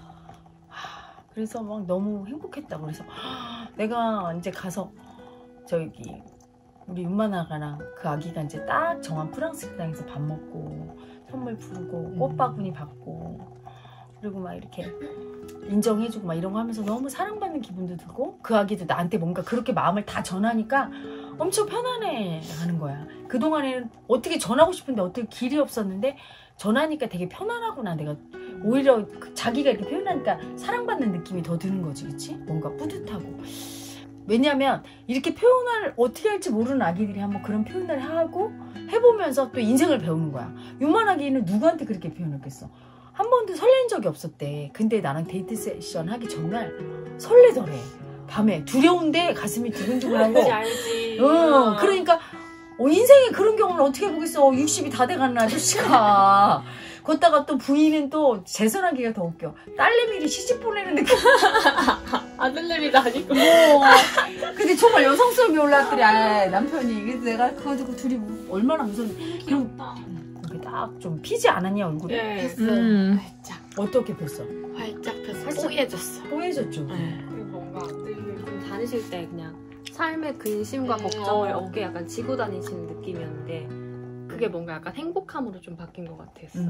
그래서 막 너무 행복했다고. 그래서 내가 이제 가서 저기 우리 윤만아가랑 그 아기가 이제 딱 정한 프랑스 식당에서 밥 먹고 선물 부르고 꽃바구니 받고 그리고 막 이렇게 인정해주고 막 이런 거 하면서 너무 사랑받는 기분도 들고 그 아기도 나한테 뭔가 그렇게 마음을 다 전하니까 엄청 편안해 하는 거야. 그동안에는 어떻게 전하고 싶은데 어떻게 길이 없었는데 전하니까 되게 편안하구나. 내가 오히려 자기가 이렇게 표현하니까 사랑받는 느낌이 더 드는 거지. 그치? 뭔가 뿌듯하고. 왜냐면 이렇게 표현을 어떻게 할지 모르는 아기들이 한번 그런 표현을 하고 해보면서 또 인생을 배우는 거야. 유만하기는 누구한테 그렇게 표현했겠어. 한 번도 설렌 적이 없었대. 근데 나랑 데이트 세션 하기 전날 설레더래. 밤에 두려운데 가슴이 두근두근하고. 알지. 그러니까 인생에 그런 경우는 어떻게 해보겠어. 60이 다 돼가는 아저씨가. 걷다가 또 부인은 또 재선하기가 더 웃겨. 딸내미를 시집 보내는 느낌. 아들내미도 아니고. 근데 정말 여성스러움이 올라왔더래. 남편이. 그래서 내가 그거 듣고 둘이 얼마나 무서운데. 귀엽다. 이렇게 딱 좀 피지 않았냐 얼굴이? 네. 활짝. 어떻게 폈어? 활짝 폈어. 활짝. 뽀얘졌어. 뽀얘졌죠. 그리고 뭔가 늘 좀 다니실 때 그냥 삶의 근심과 걱정을 어깨에 약간 지고 다니시는 느낌이었는데 그게 뭔가 약간 행복함으로 좀 바뀐 것 같았어요.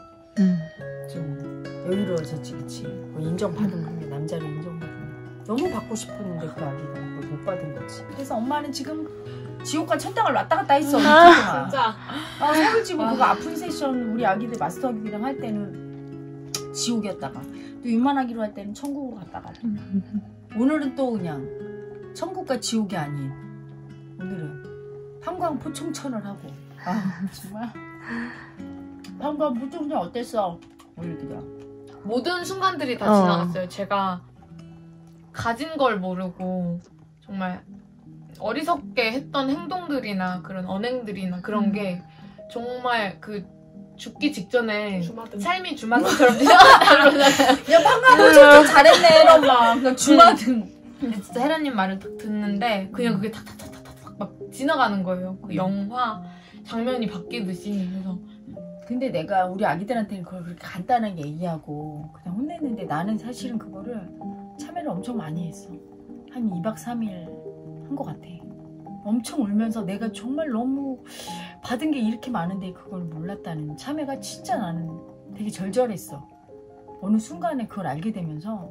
좀 여유로워졌지, 그치? 뭐 인정받은 게 남자를 인정받은 너무 받고 싶었는데 그 아기가 그걸 못 받은 거지. 그래서 엄마는 지금 지옥과 천당을 왔다 갔다 했어. 진짜. 서울집은 그거 아픈 세션 우리 아기들 마스터 아기랑 할 때는 지옥이었다가 또 유만하기로 할 때는 천국으로 갔다가 오늘은 또 그냥 천국과 지옥이 아닌 오늘은 판광 포청천을 하고 정말 판광 포청천 어땠어? 오늘 그냥 모든 순간들이 다 지나갔어요. 제가 가진 걸 모르고 정말 어리석게 했던 행동들이나 그런 언행들이나 그런 게 정말 그 죽기 직전에 주마등. 삶이 주마등처럼 지나갔다 그러잖아요. 야 판광 포청천 잘했네 엄마. 그냥 주마등. 진짜 혜라님 말을 딱 듣는데 그냥 그게 탁탁탁탁탁 막 지나가는 거예요. 그 영화 장면이 바뀌듯이. 그래서 근데 내가 우리 아기들한테는 그걸 그렇게 간단하게 얘기하고 그냥 혼냈는데 나는 사실은 그거를 참여를 엄청 많이 했어. 한 2박 3일 한 것 같아. 엄청 울면서 내가 정말 너무 받은 게 이렇게 많은데 그걸 몰랐다는 참여가 진짜 나는 되게 절절했어. 어느 순간에 그걸 알게 되면서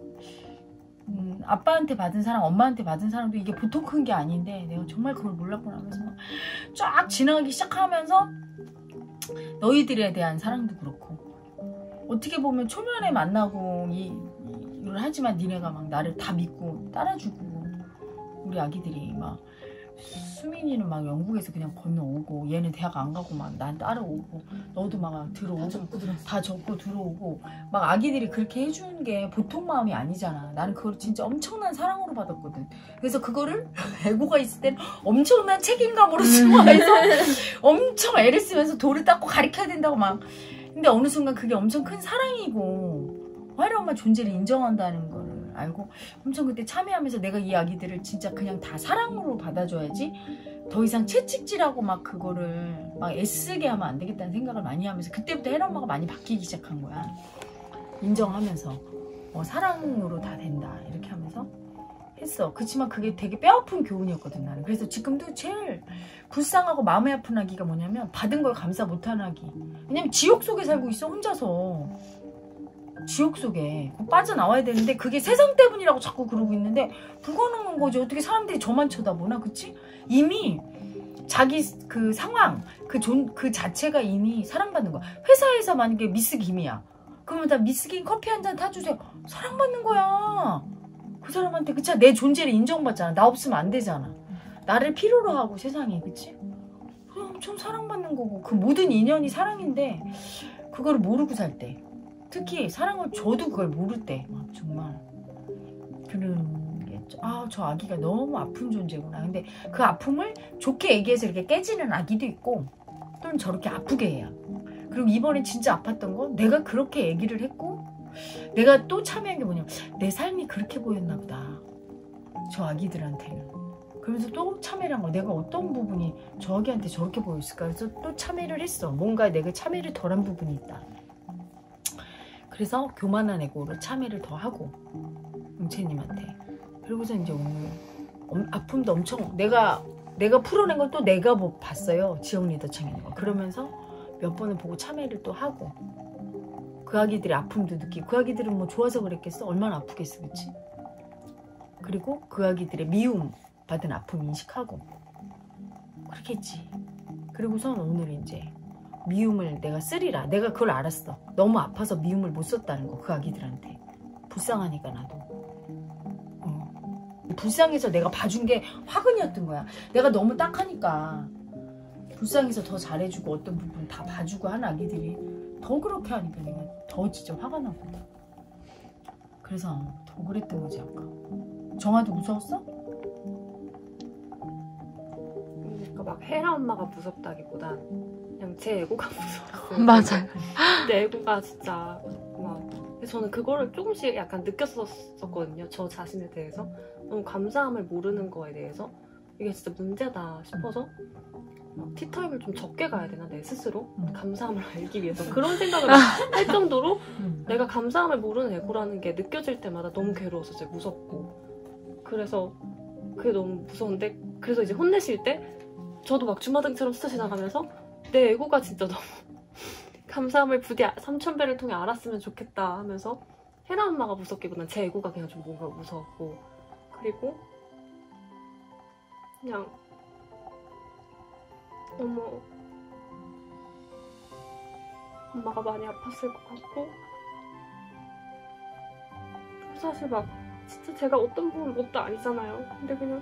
아빠한테 받은 사랑, 엄마한테 받은 사랑도 이게 보통 큰 게 아닌데 내가 정말 그걸 몰랐구나 하면서 쫙 지나가기 시작하면서 너희들에 대한 사랑도 그렇고 어떻게 보면 초면에 만나고 이걸 하지만 니네가 막 나를 다 믿고 따라주고 우리 아기들이 막 수민이는 막 영국에서 그냥 건너오고 얘는 대학 안 가고 막 난 따라오고 너도 막 들어오고 다 접고 들어오고 막 아기들이 그렇게 해주는 게 보통 마음이 아니잖아. 나는 그걸 진짜 엄청난 사랑으로 받았거든. 그래서 그거를 애고가 있을 땐 엄청난 책임감으로 좋아해서 엄청 애를 쓰면서 돌을 닦고 가르쳐야 된다고 막. 근데 어느 순간 그게 엄청 큰 사랑이고 화이라 엄마 존재를 인정한다는 거를 알고 엄청 그때 참여하면서 내가 이 아기들을 진짜 그냥 다 사랑으로 받아줘야지 더 이상 채찍질하고 막 그거를 막 애쓰게 하면 안 되겠다는 생각을 많이 하면서 그때부터 혜라 엄마가 많이 바뀌기 시작한 거야. 인정하면서 사랑으로 다 된다 이렇게 하면서 했어. 그렇지만 그게 되게 뼈아픈 교훈이었거든 나는. 그래서 지금도 제일 불쌍하고 마음이 아픈 아기가 뭐냐면 받은 걸 감사 못하는 아기. 왜냐면 지옥 속에 살고 있어 혼자서. 지옥 속에 빠져나와야 되는데 그게 세상 때문이라고 자꾸 그러고 있는데 불가능한 거지. 어떻게 사람들이 저만 쳐다보나. 그치? 이미 자기 그 상황 그 자체가 이미 사랑받는 거야. 회사에서 만약에 미스 김이야 그러면 다 미스 김 커피 한 잔 타주세요. 사랑받는 거야. 그 사람한테. 그치? 내 존재를 인정받잖아. 나 없으면 안 되잖아. 나를 필요로 하고 세상에. 그치? 그래 엄청 사랑받는 거고 그 모든 인연이 사랑인데 그거를 모르고 살 때 특히 사랑을 줘도 그걸 모를 때 정말 그런 게 저 아기가 너무 아픈 존재구나. 근데 그 아픔을 좋게 얘기해서 이렇게 깨지는 아기도 있고 또는 저렇게 아프게 해요. 그리고 이번에 진짜 아팠던 건 내가 그렇게 얘기를 했고 내가 또 참여한 게 뭐냐면 내 삶이 그렇게 보였나 보다 저 아기들한테는. 그러면서 또 참여를 한 거야. 내가 어떤 부분이 저 아기한테 저렇게 보였을까. 그래서 또 참여를 했어. 뭔가 내가 참여를 덜한 부분이 있다. 그래서 교만한 애고를 참여를 더 하고 용채님한테. 그리고서 이제 오늘 아픔도 엄청 내가 풀어낸 건 또 내가 봤어요. 지역 리더창에 있는 거. 그러면서 몇 번을 보고 참여를 또 하고 그 아기들의 아픔도 느끼고 그 아기들은 뭐 좋아서 그랬겠어? 얼마나 아프겠어. 그치? 그리고 그 아기들의 미움 받은 아픔 인식하고 그렇게 했지. 그리고선 오늘 이제 미움을 내가 쓰리라. 내가 그걸 알았어. 너무 아파서 미움을 못 썼다는 거. 그 아기들한테. 불쌍하니까 나도. 불쌍해서 내가 봐준 게 화근이었던 거야. 내가 너무 딱하니까 불쌍해서 더 잘해주고 어떤 부분 다 봐주고 한 아기들이 더 그렇게 하니까 내가 더 진짜 화가 나거든. 그래서 더 그랬던 거지 아까. 정아도 무서웠어? 그러니까 막 혜라 엄마가 무섭다기보단 그냥 제 애고가 무서웠어요. 맞아요. 내 애고가 진짜 막 저는 그거를 조금씩 약간 느꼈었거든요. 저 자신에 대해서 너무 감사함을 모르는 거에 대해서 이게 진짜 문제다 싶어서 티타임을 좀 적게 가야 되나 내 스스로 감사함을 알기 위해서 그런 생각을 할 정도로 내가 감사함을 모르는 애고라는 게 느껴질 때마다 너무 괴로워서 진짜 무섭고 그래서 그게 너무 무서운데 그래서 이제 혼내실 때 저도 막 주마등처럼 스쳐 지나가면서 내 애고가 진짜 너무 감사함을 부디 3000배를 통해 알았으면 좋겠다 하면서 혜라 엄마가 무섭기보단 제 애고가 그냥 좀 뭔가 무서웠고 그리고 그냥 너무 엄마가 많이 아팠을 것 같고 사실 막 진짜 제가 어떤 부분 뭣도 아니잖아요. 근데 그냥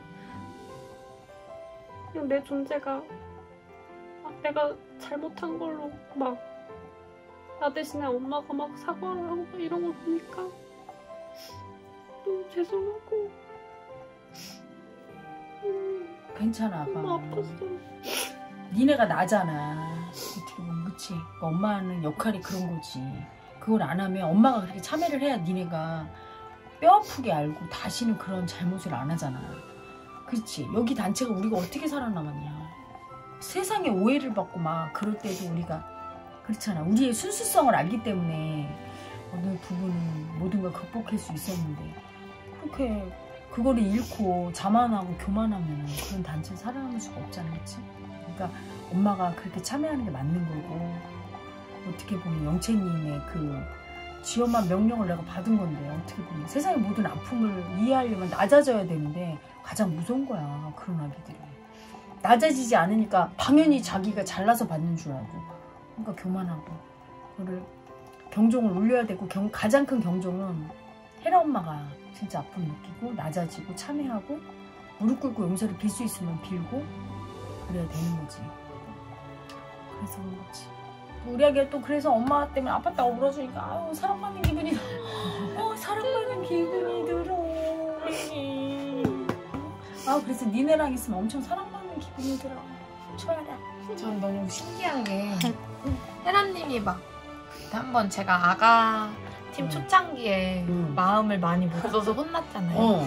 내 존재가 내가 잘못한 걸로 막 나 대신에 엄마가 막 사과를 하고 막 이런 걸 보니까 너무 죄송하고 괜찮아. 너무 아팠어. 니네가 나잖아. 어떻게 보면 그치? 그러니까 엄마는 역할이 그런 거지. 그걸 안 하면 엄마가 그렇게 참여를 해야 니네가 뼈아프게 알고 다시는 그런 잘못을 안 하잖아. 그렇지? 여기 단체가 우리가 어떻게 살아남았냐. 세상에 오해를 받고 막 그럴 때도 우리가 그렇잖아. 우리의 순수성을 알기 때문에 어느 부분은 모든 걸 극복할 수 있었는데 그렇게 그거를 잃고 자만하고 교만하면 그런 단체를 살아남을 수가 없잖아. 그치? 그러니까 엄마가 그렇게 참여하는 게 맞는 거고 어떻게 보면 영채님의 그 지엄한 명령을 내가 받은 건데 어떻게 보면 세상의 모든 아픔을 이해하려면 낮아져야 되는데 가장 무서운 거야. 그런 아기들이 낮아지지 않으니까 당연히 자기가 잘나서 받는 줄 알고 그러니까 교만하고 그거를 경종을 울려야 되고 가장 큰 경종은 혜라 엄마가 진짜 아픔 느끼고 낮아지고 참여하고 무릎 꿇고 용서를 빌 수 있으면 빌고 그래야 되는 거지. 그래서 그렇지. 우리 아기가 또 그래서 엄마 때문에 아팠다고 울어주니까 아유 사랑받는 기분이 사랑받는 기분이 들어. 아 그래서 니네랑 있으면 엄청 사랑받는 기분이 들어. 좋아라. 전 너무 신기한 게 혜란님이 막 그때 한번 제가 아가 팀 초창기에 마음을 많이 못 써서 혼났잖아요.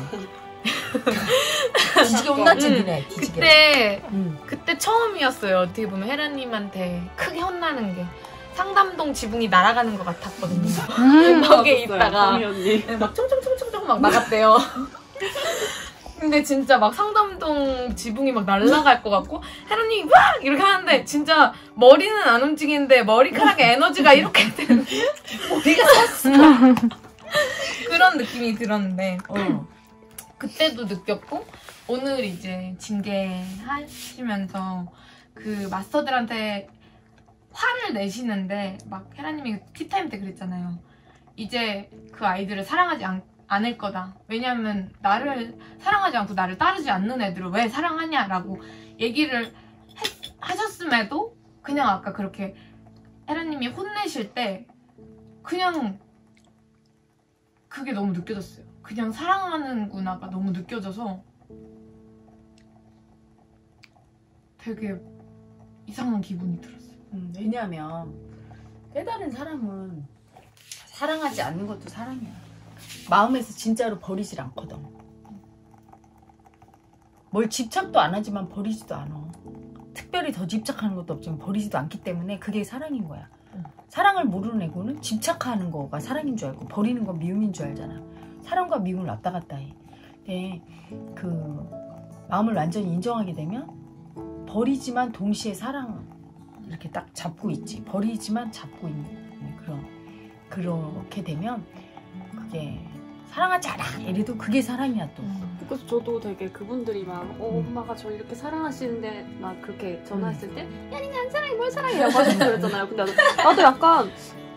뒤지게 혼났지 니네. 뒤지게. 그때 처음이었어요. 어떻게 보면 혜란님한테 크게 혼나는 게 상담동 지붕이 날아가는 것 같았거든요. 벽에 있다가 막 총총총총총 막 나갔대요. 근데 진짜 막 상담동 지붕이 막 날아갈 것 같고 혜란님이 막 이렇게 하는데 진짜 머리는 안 움직이는데 머리카락에 에너지가 이렇게 되는 어디가 섰어? 그런 느낌이 들었는데 그때도 느꼈고 오늘 이제 징계하시면서 그 마스터들한테 화를 내시는데 막 혜란님이 티타임 때 그랬잖아요. 이제 그 아이들을 사랑하지 않을 거다. 왜냐면 나를 사랑하지 않고 나를 따르지 않는 애들을 왜 사랑하냐라고 얘기를 하셨음에도 그냥 아까 그렇게 혜란님이 혼내실 때 그냥 그게 너무 느껴졌어요. 그냥 사랑하는구나가 너무 느껴져서 되게 이상한 기분이 들었어요. 왜냐하면 깨달은 사람은 사랑하지 않는 것도 사랑이야. 마음에서 진짜로 버리질 않거든. 뭘 집착도 안 하지만 버리지도 않아. 특별히 더 집착하는 것도 없지만 버리지도 않기 때문에 그게 사랑인 거야. 사랑을 모르는 애고는 집착하는 거가 사랑인 줄 알고 버리는 건 미움인 줄 알잖아. 사랑과 미움을 왔다 갔다 해. 근데 그 마음을 완전히 인정하게 되면 버리지만 동시에 사랑 이렇게 딱 잡고 있지. 버리지만 잡고 있는 그렇게 되면 그게 사랑하지 않아 이래도 그게 사랑이야 또. 그래서 저도 되게 그분들이 막 엄마가 저 이렇게 사랑하시는데 막 그렇게 전화했을 때 야 니네 안 사랑해 뭘 사랑해 라고 그랬잖아요. 근데 나도 약간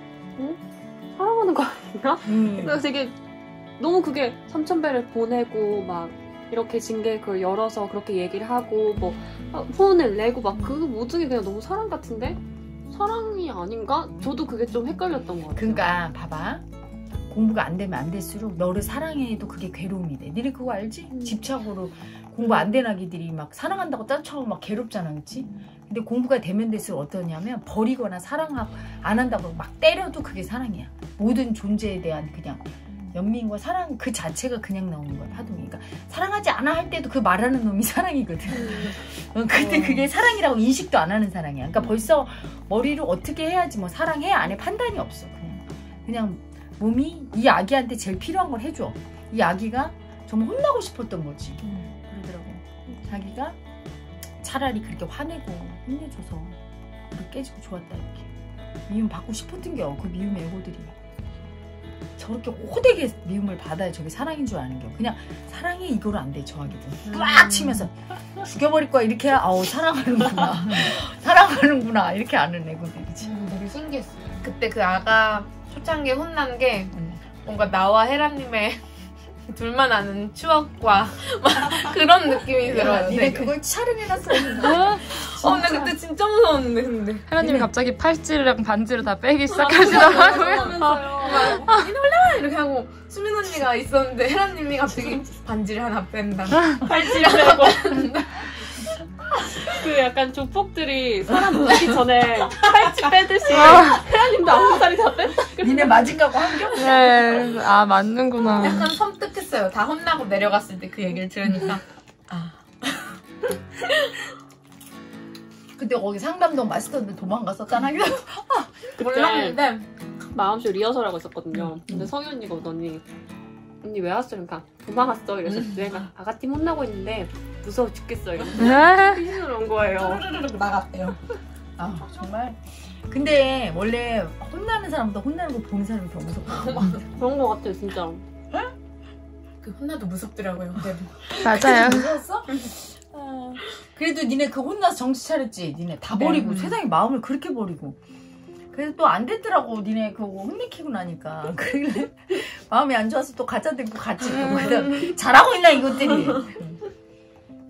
사랑하는 거 아닌가? 그래서 되게 너무 그게 3,000배를 보내고 막 이렇게 징계 그 열어서 그렇게 얘기를 하고 뭐 폰을 내고 막 그 모든 게 그냥 너무 사랑 같은데 사랑이 아닌가? 저도 그게 좀 헷갈렸던 것 같아요. 그러니까 봐봐. 공부가 안 되면 안 될수록 너를 사랑해도 그게 괴로움이 돼. 니네 그거 알지? 집착으로 공부 안 된 아기들이 막 사랑한다고 짜쳐하고 막 괴롭잖아, 그치? 근데 공부가 되면 될수록 어떠냐면 버리거나 사랑하고 안 한다고 막 때려도 그게 사랑이야. 모든 존재에 대한 그냥 연민과 사랑 그 자체가 그냥 나오는 거야, 파동이. 그러니까 사랑하지 않아 할 때도 그 말하는 놈이 사랑이거든. 근데 그게 사랑이라고 인식도 안 하는 사랑이야. 그러니까 벌써 머리로 어떻게 해야지 뭐 사랑해 안 해 판단이 없어. 그냥 몸이 이 아기한테 제일 필요한 걸 해줘. 이 아기가 정말 혼나고 싶었던 거지. 그러더라고. 자기가 차라리 그렇게 화내고 혼내줘서 우리 깨지고 좋았다 이렇게. 미움 받고 싶었던 게 그 미움의 애고들이. 저렇게 호되게 미움을 받아야 저게 사랑인 줄 아는 게. 그냥 사랑해 이거로 안 돼 저 아기들. 꽉 치면서 죽여버릴 거야 이렇게 해야 사랑하는구나. 사랑하는구나 이렇게 아는 애고들이지. 되게 신기했어요. 그때 그 아가 초창기에 혼난 게 뭔가 나와 혜란님의 둘만 아는 추억과 막 그런 느낌이 들어요. 니네 그걸 촬영해놨어. 근데 그때 진짜 무서웠는데 근데 혜란님이 갑자기 팔찌랑 반지를 다 빼기 시작하시더라고요. 니네 올라와 이렇게 하고 수민 언니가 있었는데 혜란님이 갑자기 반지를 하나 뺀다. 팔찌를 하나 뺀다. 그 약간 조폭들이 사람 보기 전에 팔찌 빼듯이 혜란님도 9살이 다 뺐다. 니네 맞은가고 한겨? 네, 아 맞는구나. 약간 섬뜩했어요. 다 혼나고 내려갔을 때 그 얘기를 들으니까. 그때 거기 상담동 마스터인데 도망갔었잖아. 몰랐는데 마음속 리허설하고 있었거든요. 근데 성희 언니가 오더니 언니 왜 왔어? 그러니까 도망갔어. 이래서 내가 아가팀 혼나고 있는데 무서워 죽겠어. 이러면서 피신으로 온 거예요. 나갔대요. 정말. 근데 원래 혼나는 사람보다 혼나는 거 보는 사람이 더 무섭고. 그런 거 같아요 진짜. 그 혼나도 무섭더라고요. 그래도. 맞아요. 무서웠어? 그래도 니네 그 혼나서 정신 차렸지. 니네 다 버리고 세상에 마음을 그렇게 버리고. 그래서 또 안 됐더라고. 니네 그거 혼내키고 나니까. 그래 마음이 안 좋아서 또 가짜 들고 같이 있고. 잘하고 있나 이것들이.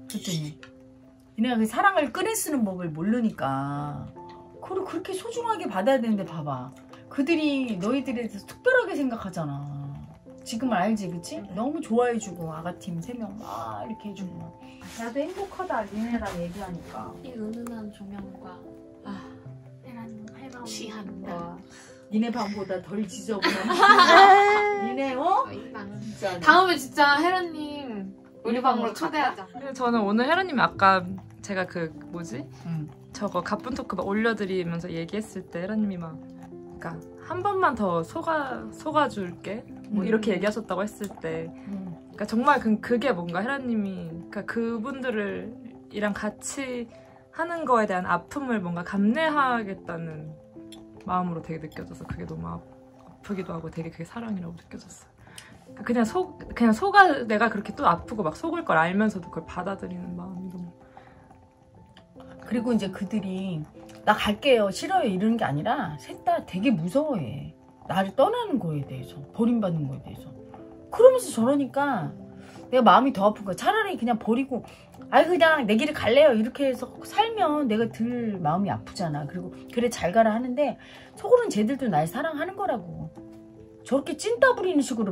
그랬더니 니네가 그 사랑을 끈에 쓰는 법을 모르니까 그걸 그렇게 소중하게 받아야 되는데 봐봐. 그들이 너희들에 대해서 특별하게 생각하잖아. 지금은 알지, 그치? 너무 좋아해주고 아가팀 3명 막 이렇게 해주고 나도 행복하다 니네랑 얘기하니까. 이 은은한 조명과 해란 취한다. 니네 방보다 덜 지저분한 니네 진짜 다음에 진짜 헤라님 우리 방으로 초대하자. 근데 저는 오늘 헤라님이 아까 제가 그 뭐지? 저거 가쁜 토크 막 올려드리면서 얘기했을 때 헤라님이 막 그러니까 한 번만 더 속아줄게 뭐 이렇게 얘기하셨다고 했을 때 그러니까 정말 그게 뭔가 헤라님이 그러니까 그분들이랑 같이 하는 거에 대한 아픔을 뭔가 감내하겠다는 마음으로 되게 느껴져서 그게 너무 아프기도 하고 되게 그게 사랑이라고 느껴졌어요. 그냥 속아 내가 그렇게 또 아프고 막 속을 걸 알면서도 그걸 받아들이는 마음이 너무. 그리고 이제 그들이 나 갈게요 싫어요 이러는 게 아니라 셋 다 되게 무서워해. 나를 떠나는 거에 대해서 버림받는 거에 대해서. 그러면서 저러니까 내가 마음이 더 아픈 거야. 차라리 그냥 버리고 그냥 내 길을 갈래요 이렇게 해서 살면 내가 덜 마음이 아프잖아. 그리고 그래 잘 가라 하는데 속으로는 쟤들도 날 사랑하는 거라고. 저렇게 찐따 부리는 식으로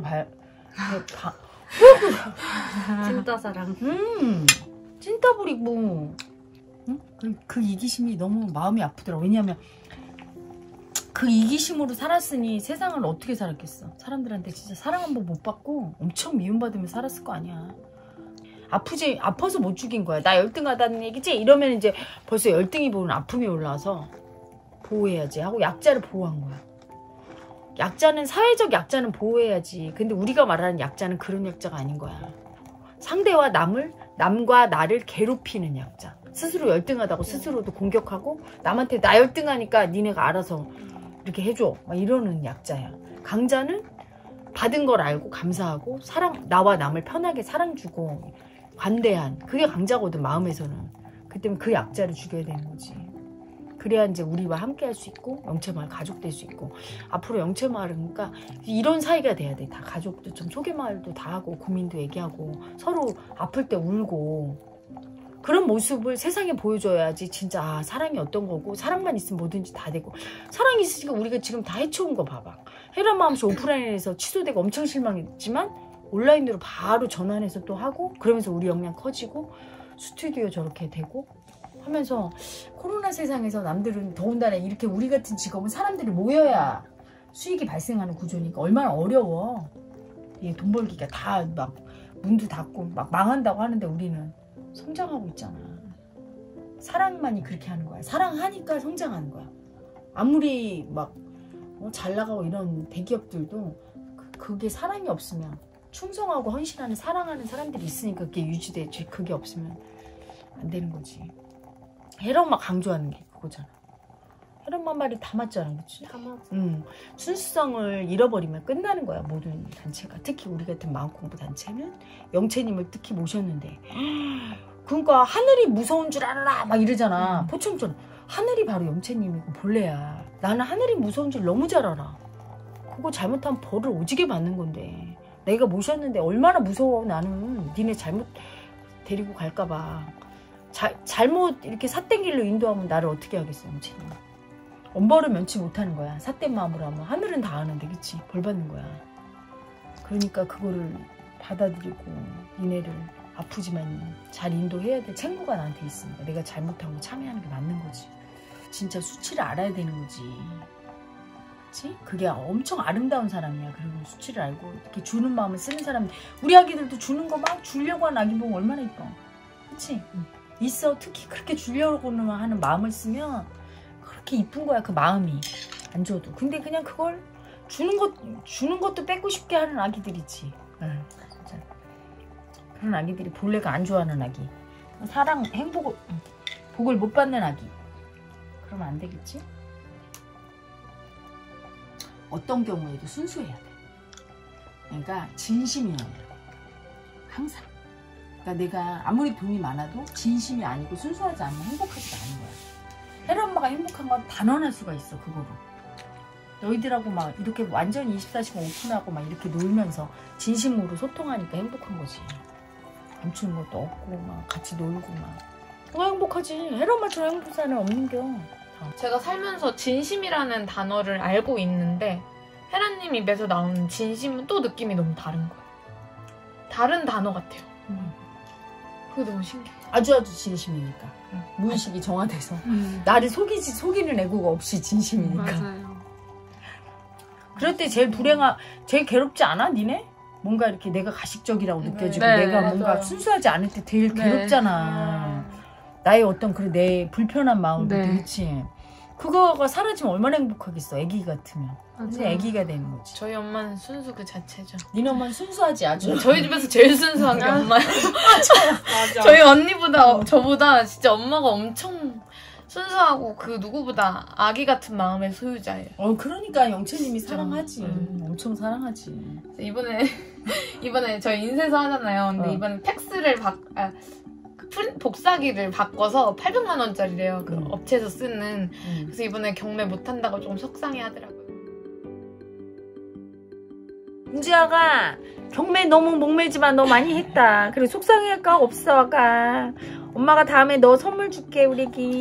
찐따 사랑. 찐따 부리고 그 이기심이 너무 마음이 아프더라고. 왜냐면 그 이기심으로 살았으니 세상을 어떻게 살았겠어. 사람들한테 진짜 사랑 한 번 못 받고 엄청 미움받으며 살았을 거 아니야. 아파서 못 죽인 거야. 나 열등하다는 얘기지? 이러면 이제 벌써 열등이 보는 아픔이 올라와서 보호해야지 하고 약자를 보호한 거야. 약자는 사회적 약자는 보호해야지. 근데 우리가 말하는 약자는 그런 약자가 아닌 거야. 상대와 남과 나를 괴롭히는 약자. 스스로 열등하다고 스스로도 공격하고 남한테 나 열등하니까 니네가 알아서 이렇게 해줘 막 이러는 약자야. 강자는 받은 걸 알고 감사하고 나와 남을 편하게 사랑 주고 관대한 그게 강자거든 마음에서는. 그 때문에 그 약자를 죽여야 되는 거지. 그래야 이제 우리와 함께 할 수 있고 영채마을 가족 될 수 있고 앞으로 영채마을은 그러니까 이런 사이가 돼야 돼. 다 가족도 좀 소개마을도 다 하고 고민도 얘기하고 서로 아플 때 울고 그런 모습을 세상에 보여줘야지 진짜 사랑이 어떤 거고 사랑만 있으면 뭐든지 다 되고 사랑이 있으니까 우리가 지금 다 헤쳐온 거 봐봐. 헤란마음씨 오프라인에서 취소되고 엄청 실망했지만 온라인으로 바로 전환해서 또 하고 그러면서 우리 역량 커지고 스튜디오 저렇게 되고 하면서 코로나 세상에서 남들은 더군다나 이렇게 우리 같은 직업은 사람들이 모여야 수익이 발생하는 구조니까 얼마나 어려워. 돈 벌기가 다 막 문도 닫고 막 망한다고 하는데 우리는 성장하고 있잖아. 사랑만이 그렇게 하는 거야. 사랑하니까 성장하는 거야. 아무리 막 잘 나가고 이런 대기업들도 그게 사랑이 없으면 충성하고 헌신하는 사랑하는 사람들이 있으니까 그게 유지되지. 그게 없으면 안 되는 거지. 헤란마 강조하는 게 그거잖아. 헤란마 말이 다 맞잖아. 그치? 다 맞아. 순수성을 잃어버리면 끝나는 거야. 모든 단체가. 특히 우리 같은 마음공부 단체는 영채님을 특히 모셨는데 그러니까 하늘이 무서운 줄 알아라 막 이러잖아. 포청처럼. 하늘이 바로 영채님이고 본래야. 나는 하늘이 무서운 줄 너무 잘 알아. 그거 잘못하면 벌을 오지게 받는 건데 내가 모셨는데 얼마나 무서워. 나는 니네 잘못 데리고 갈까봐. 잘못 이렇게 삿된 길로 인도하면 나를 어떻게 하겠어. 영채님. 엄벌을 면치 못하는 거야. 삿된 마음으로 하면. 하늘은 다 아는데 그치? 벌 받는 거야. 그러니까 그거를 받아들이고 니네를 아프지만 잘 인도해야 될 책무가 나한테 있으니까 내가 잘못하고 참여하는 게 맞는 거지. 진짜 수치를 알아야 되는 거지. 그치? 그게 엄청 아름다운 사람이야. 그리고 수치를 알고 이렇게 주는 마음을 쓰는 사람. 우리 아기들도 주는 거 막 주려고 하는 아기 보면 얼마나 이뻐. 그치? 있어. 특히 그렇게 주려고 하는 마음을 쓰면 그렇게 이쁜 거야. 그 마음이. 안 줘도. 근데 그냥 그걸 주는 것도 뺏고 싶게 하는 아기들이지. 진짜. 그런 아기들이 본래가 안 좋아하는 아기. 사랑, 복을 못 받는 아기. 그러면 안 되겠지? 어떤 경우에도 순수해야 돼. 그러니까 진심이어야 돼. 항상. 그러니까 내가 아무리 돈이 많아도 진심이 아니고 순수하지 않으면 행복하지가 않은 거야. 헤란마가 행복한 건 단언할 수가 있어. 그거로. 너희들하고 막 이렇게 완전히 24시간 오픈하고 막 이렇게 놀면서 진심으로 소통하니까 행복한 거지. 감추는 것도 없고 막 같이 놀고 막. 행복하지. 혜라 엄마처럼 행복한 사람 없는겨. 제가 살면서 진심이라는 단어를 알고 있는데 혜라님 입에서 나오는 진심은 또 느낌이 너무 다른 거예요. 다른 단어 같아요. 그게 너무 신기해요. 아주 진심이니까. 무의식이 정화돼서 나를 속이는 애고가 없이 진심이니까. 맞아요. 그럴 때 제일 제일 괴롭지 않아? 니네? 뭔가 이렇게 내가 가식적이라고 느껴지고 네, 내가 맞아요. 뭔가 순수하지 않을 때 제일 네. 괴롭잖아. 나의 어떤 내 불편한 마음도 네. 그렇지. 그거가 사라지면 얼마나 행복하겠어. 애기 같으면. 이제 맞아요. 애기가 되는 거지. 저희 엄마는 순수 그 자체죠. 니네 엄마는 순수하지 아주. 저희 집에서 제일 순수한 게 엄마예요. 맞아. 저희 언니보다 저보다 진짜 엄마가 엄청 순수하고 그 누구보다 아기 같은 마음의 소유자예요. 그러니까 영채님이 사랑하지. 엄청 사랑하지. 이번에 저희 인쇄소 하잖아요. 근데 이번에 팩스를 복사기를 바꿔서 800만 원짜리래요. 그 업체에서 쓰는. 그래서 이번에 경매 못 한다고 좀 속상해 하더라고요. 은지아가 경매 너무 목매지만 너 많이 했다. 그래 속상해할까 없어 아까. 엄마가 다음에 너 선물 줄게 우리 애기.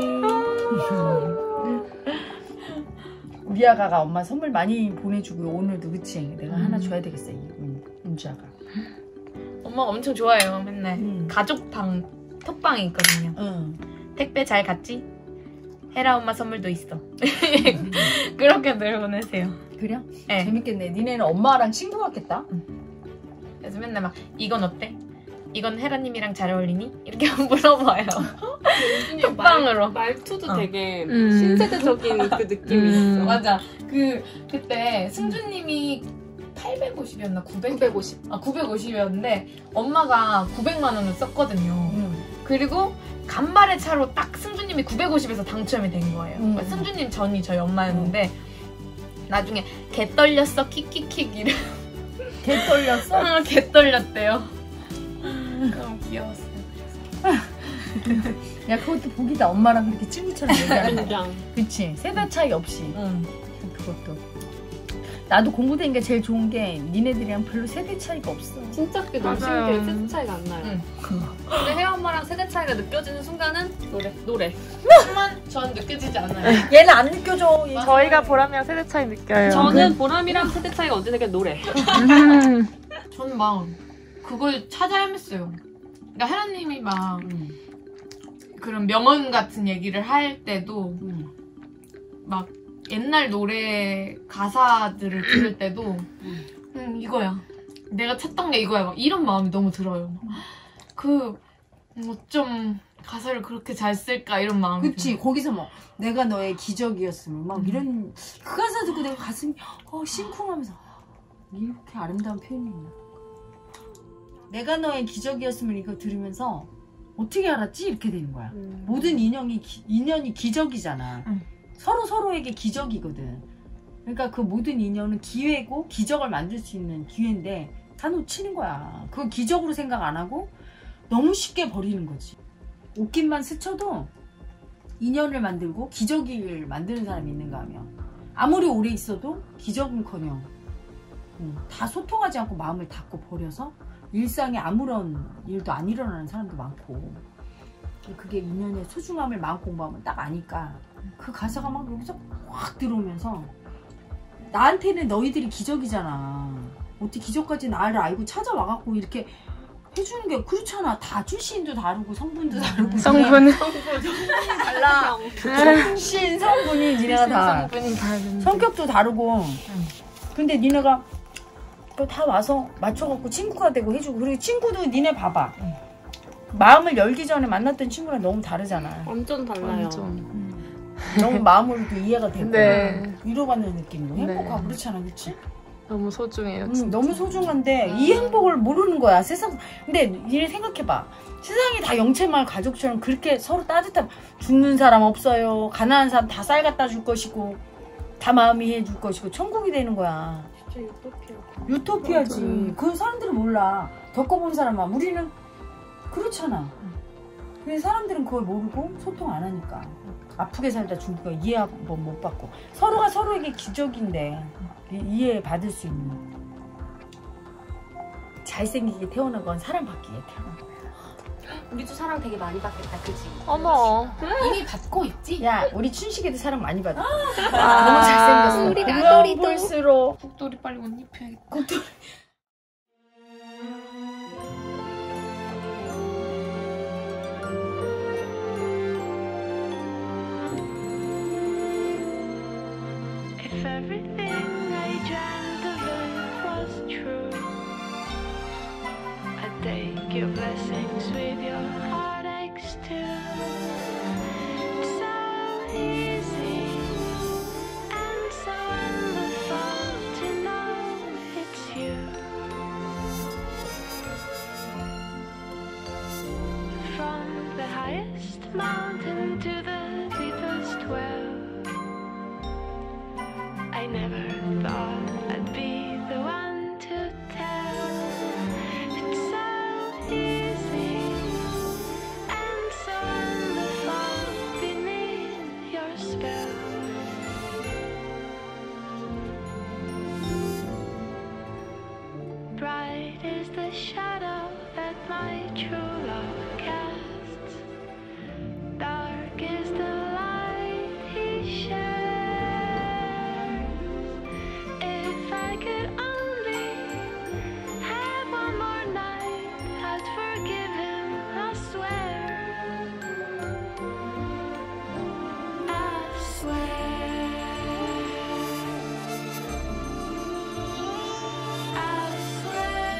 우리 아가가 엄마 선물 많이 보내주고 오늘도 그치? 내가 하나 줘야 되겠어 은지아가. 엄마가 엄청 좋아해요. 맨날 가족방 톡방이 있거든요. 택배 잘 갔지? 혜라 엄마 선물도 있어. 그렇게 늘 보내세요. 그래? 네. 재밌겠네. 니네는 엄마랑 친구 같겠다. 그래서 맨날 막 이건 어때? 이건 혜라님이랑 잘 어울리니? 이렇게 물어봐요. 톡방으로. 말투도 되게 신세대적인 그 느낌이 있어. 맞아. 그때 승주님이 850이었나? 950? 950이었는데 엄마가 900만 원을 썼거든요. 그리고 간발의 차로 딱 승주님이 950에서 당첨이 된 거예요. 그러니까 승주님 전이 저희 엄마였는데 나중에 개 떨렸어 킥킥킥 이래. 개 떨렸어? 개 떨렸대요. 너무 귀여웠어요. 야 그것도 복이다. 엄마랑 그렇게 친구처럼 얘기하는 거. 그냥 그치? 세대 차이 없이. 그것도. 나도 공부되니까 제일 좋은 게 니네들이랑 별로 세대 차이가 없어. 진짜 그게 너무 맞아요. 신기해. 세대 차이가 안 나요. 근데 혜아 엄마랑 세대 차이가 느껴지는 순간은 노래. 하지만 전 느껴지지 않아요. 얘는 안 느껴져. 얘. 저희가 보람이랑 세대 차이 느껴요. 저는 보람이랑 세대 차이가 언제 느껴 노래. 저는 막 그걸 찾아 헤맸어요. 그러니까 혜라님이 막 그런 명언 같은 얘기를 할 때도 막 옛날 노래 가사들을 들을 때도 이거야. 내가 찾던 게 이거야. 막 이런 마음이 너무 들어요. 어쩜 가사를 그렇게 잘 쓸까 이런 마음이 그치? 들어요. 거기서 뭐 내가 너의 기적이었으면 막 이런 그 가사 듣고 내가 가슴이 심쿵하면서 이렇게 아름다운 표현이 있나? 내가 너의 기적이었으면 이거 들으면서 어떻게 알았지? 이렇게 되는 거야. 모든 인연이 기적이잖아. 서로에게 기적이거든. 그러니까 그 모든 인연은 기회고 기적을 만들 수 있는 기회인데 다 놓치는 거야. 그걸 기적으로 생각 안 하고 너무 쉽게 버리는 거지. 옷깃만 스쳐도 인연을 만들고 기적을 만드는 사람이 있는가 하면 아무리 오래 있어도 기적은커녕 다 소통하지 않고 마음을 닫고 버려서 일상에 아무런 일도 안 일어나는 사람도 많고 그게 인연의 소중함을 마음 공부하면 딱 아니까 그 가사가 막 여기서 확 들어오면서 나한테는 너희들이 기적이잖아. 어떻게 기적까지 나를 알고 찾아와갖고 이렇게 해주는 게 그렇잖아. 다 출신도 다르고 성분도 다르고 성분은 달라. 신 성분이 니네가 다 성분이 다른데. 성격도 다르고 근데 니네가 다 와서 맞춰갖고 친구가 되고 해주고 그리고 친구도 니네 봐봐. 마음을 열기 전에 만났던 친구랑 너무 다르잖아. 완전 달라요. 완전. 너무 마음으로도 이해가 되고 네. 위로받는 느낌으로 행복하고 네. 그렇잖아. 그치? 너무 소중해요. 진짜. 너무 소중한데 이 행복을 모르는 거야. 세상. 근데 니네 생각해봐. 세상이 다 영채마을 가족처럼 그렇게 서로 따뜻한 죽는 사람 없어요. 가난한 사람 다 쌀 갖다 줄 것이고 다 마음이 이해해 줄 것이고 천국이 되는 거야. 진짜 유토피아. 유토피아지. 맞아요. 그 사람들은 몰라. 겪어본 사람만. 우리는 그렇잖아. 근데 사람들은 그걸 모르고 소통 안 하니까 아프게 살다 죽은 거 이해 못 받고 서로가 서로에게 기적인데 이해 받을 수 있는 잘 잘생기게 태어나건 사랑받기에 태어난 거야. 우리도 사랑 되게 많이 받겠다, 그치? 어머. 이미 받고 있지? 야, 우리 춘식이도 사랑 많이 받아. 너무 아, 잘생겼어. 우리 보면 나돌이도. 볼수록. 국돌이 빨리 옷 입혀야겠다. 국돌이. If everything I dreamt of it was true, I'd take your blessings with your heartaches too. It's so easy and so wonderful to know it's you. From the highest mountain to the deepest well, I never thought I'd be the one to tell. It's so easy and so wonderful beneath your spell. Bright is the shadow that my true love casts. Dark is the light he shares. If I could only have one more night, I'd forgive him, I swear. I swear. I swear.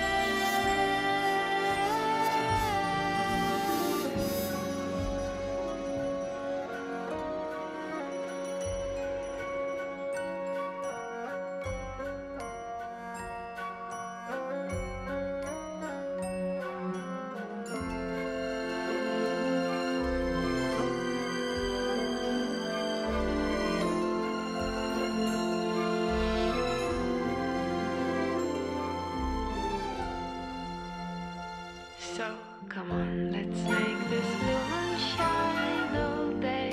So come on, let's make this new moon shine all day.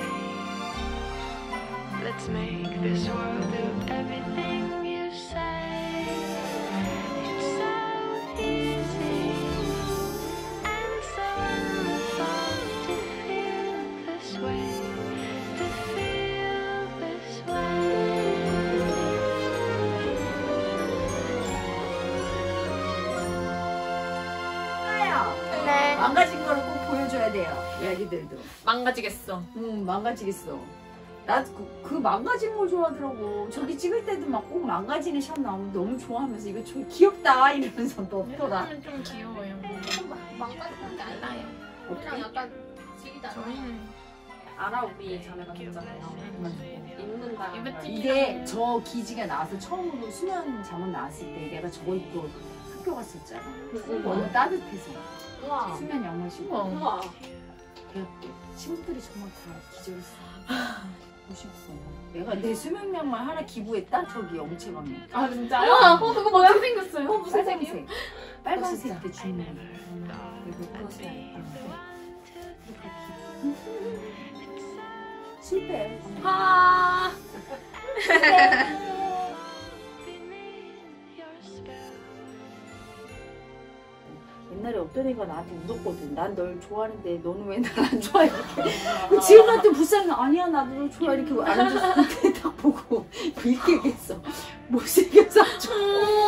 Let's make this world do everything you say. It's so easy and so wonderful to feel this way, to feel this way. 네. 망가진 거를 꼭 보여줘야 돼요. 애기들도. 망가지겠어. 망가지겠어. 나 그 망가진 걸 좋아하더라고. 저기 찍을 때도 막 꼭 망가지는 샷 나오면 너무 좋아하면서 이거 좀 귀엽다 이러면서 넣더라. 하면 좀 귀여워요. 망가지는 게 아니라요. 어떻게? 약간 지기다. 저희는 알아, 우리 자매가 진짜 입는다. 이게 저 기지가 나와서 처음으로 수면 잠옷 나왔을 때 내가 저거 입고 학교 갔었잖아. 너무 따뜻해서 우와. 수면 양말 신고. 우와. 친구들이 정말 다 기절했어. 멋있어. 내가 내 수면 양말 하나 기부했다. 저기 엄채방에. 아 진짜요? 그거 뭐 어떻게 생겼어요? 무슨 빨간색. 빨간색 때 주는 거. 그리고 그것을 실패. 아. 옛날에 어떤 애가 나한테 울었거든. 난 널 좋아하는데 너는 왜 날 안 좋아해? 이렇게. 지금 같은 불쌍해. 아니야 나도 널 좋아해. 이렇게 앉아서 그때 딱 보고 이렇게 얘기했어. 못생겨서 안 좋아.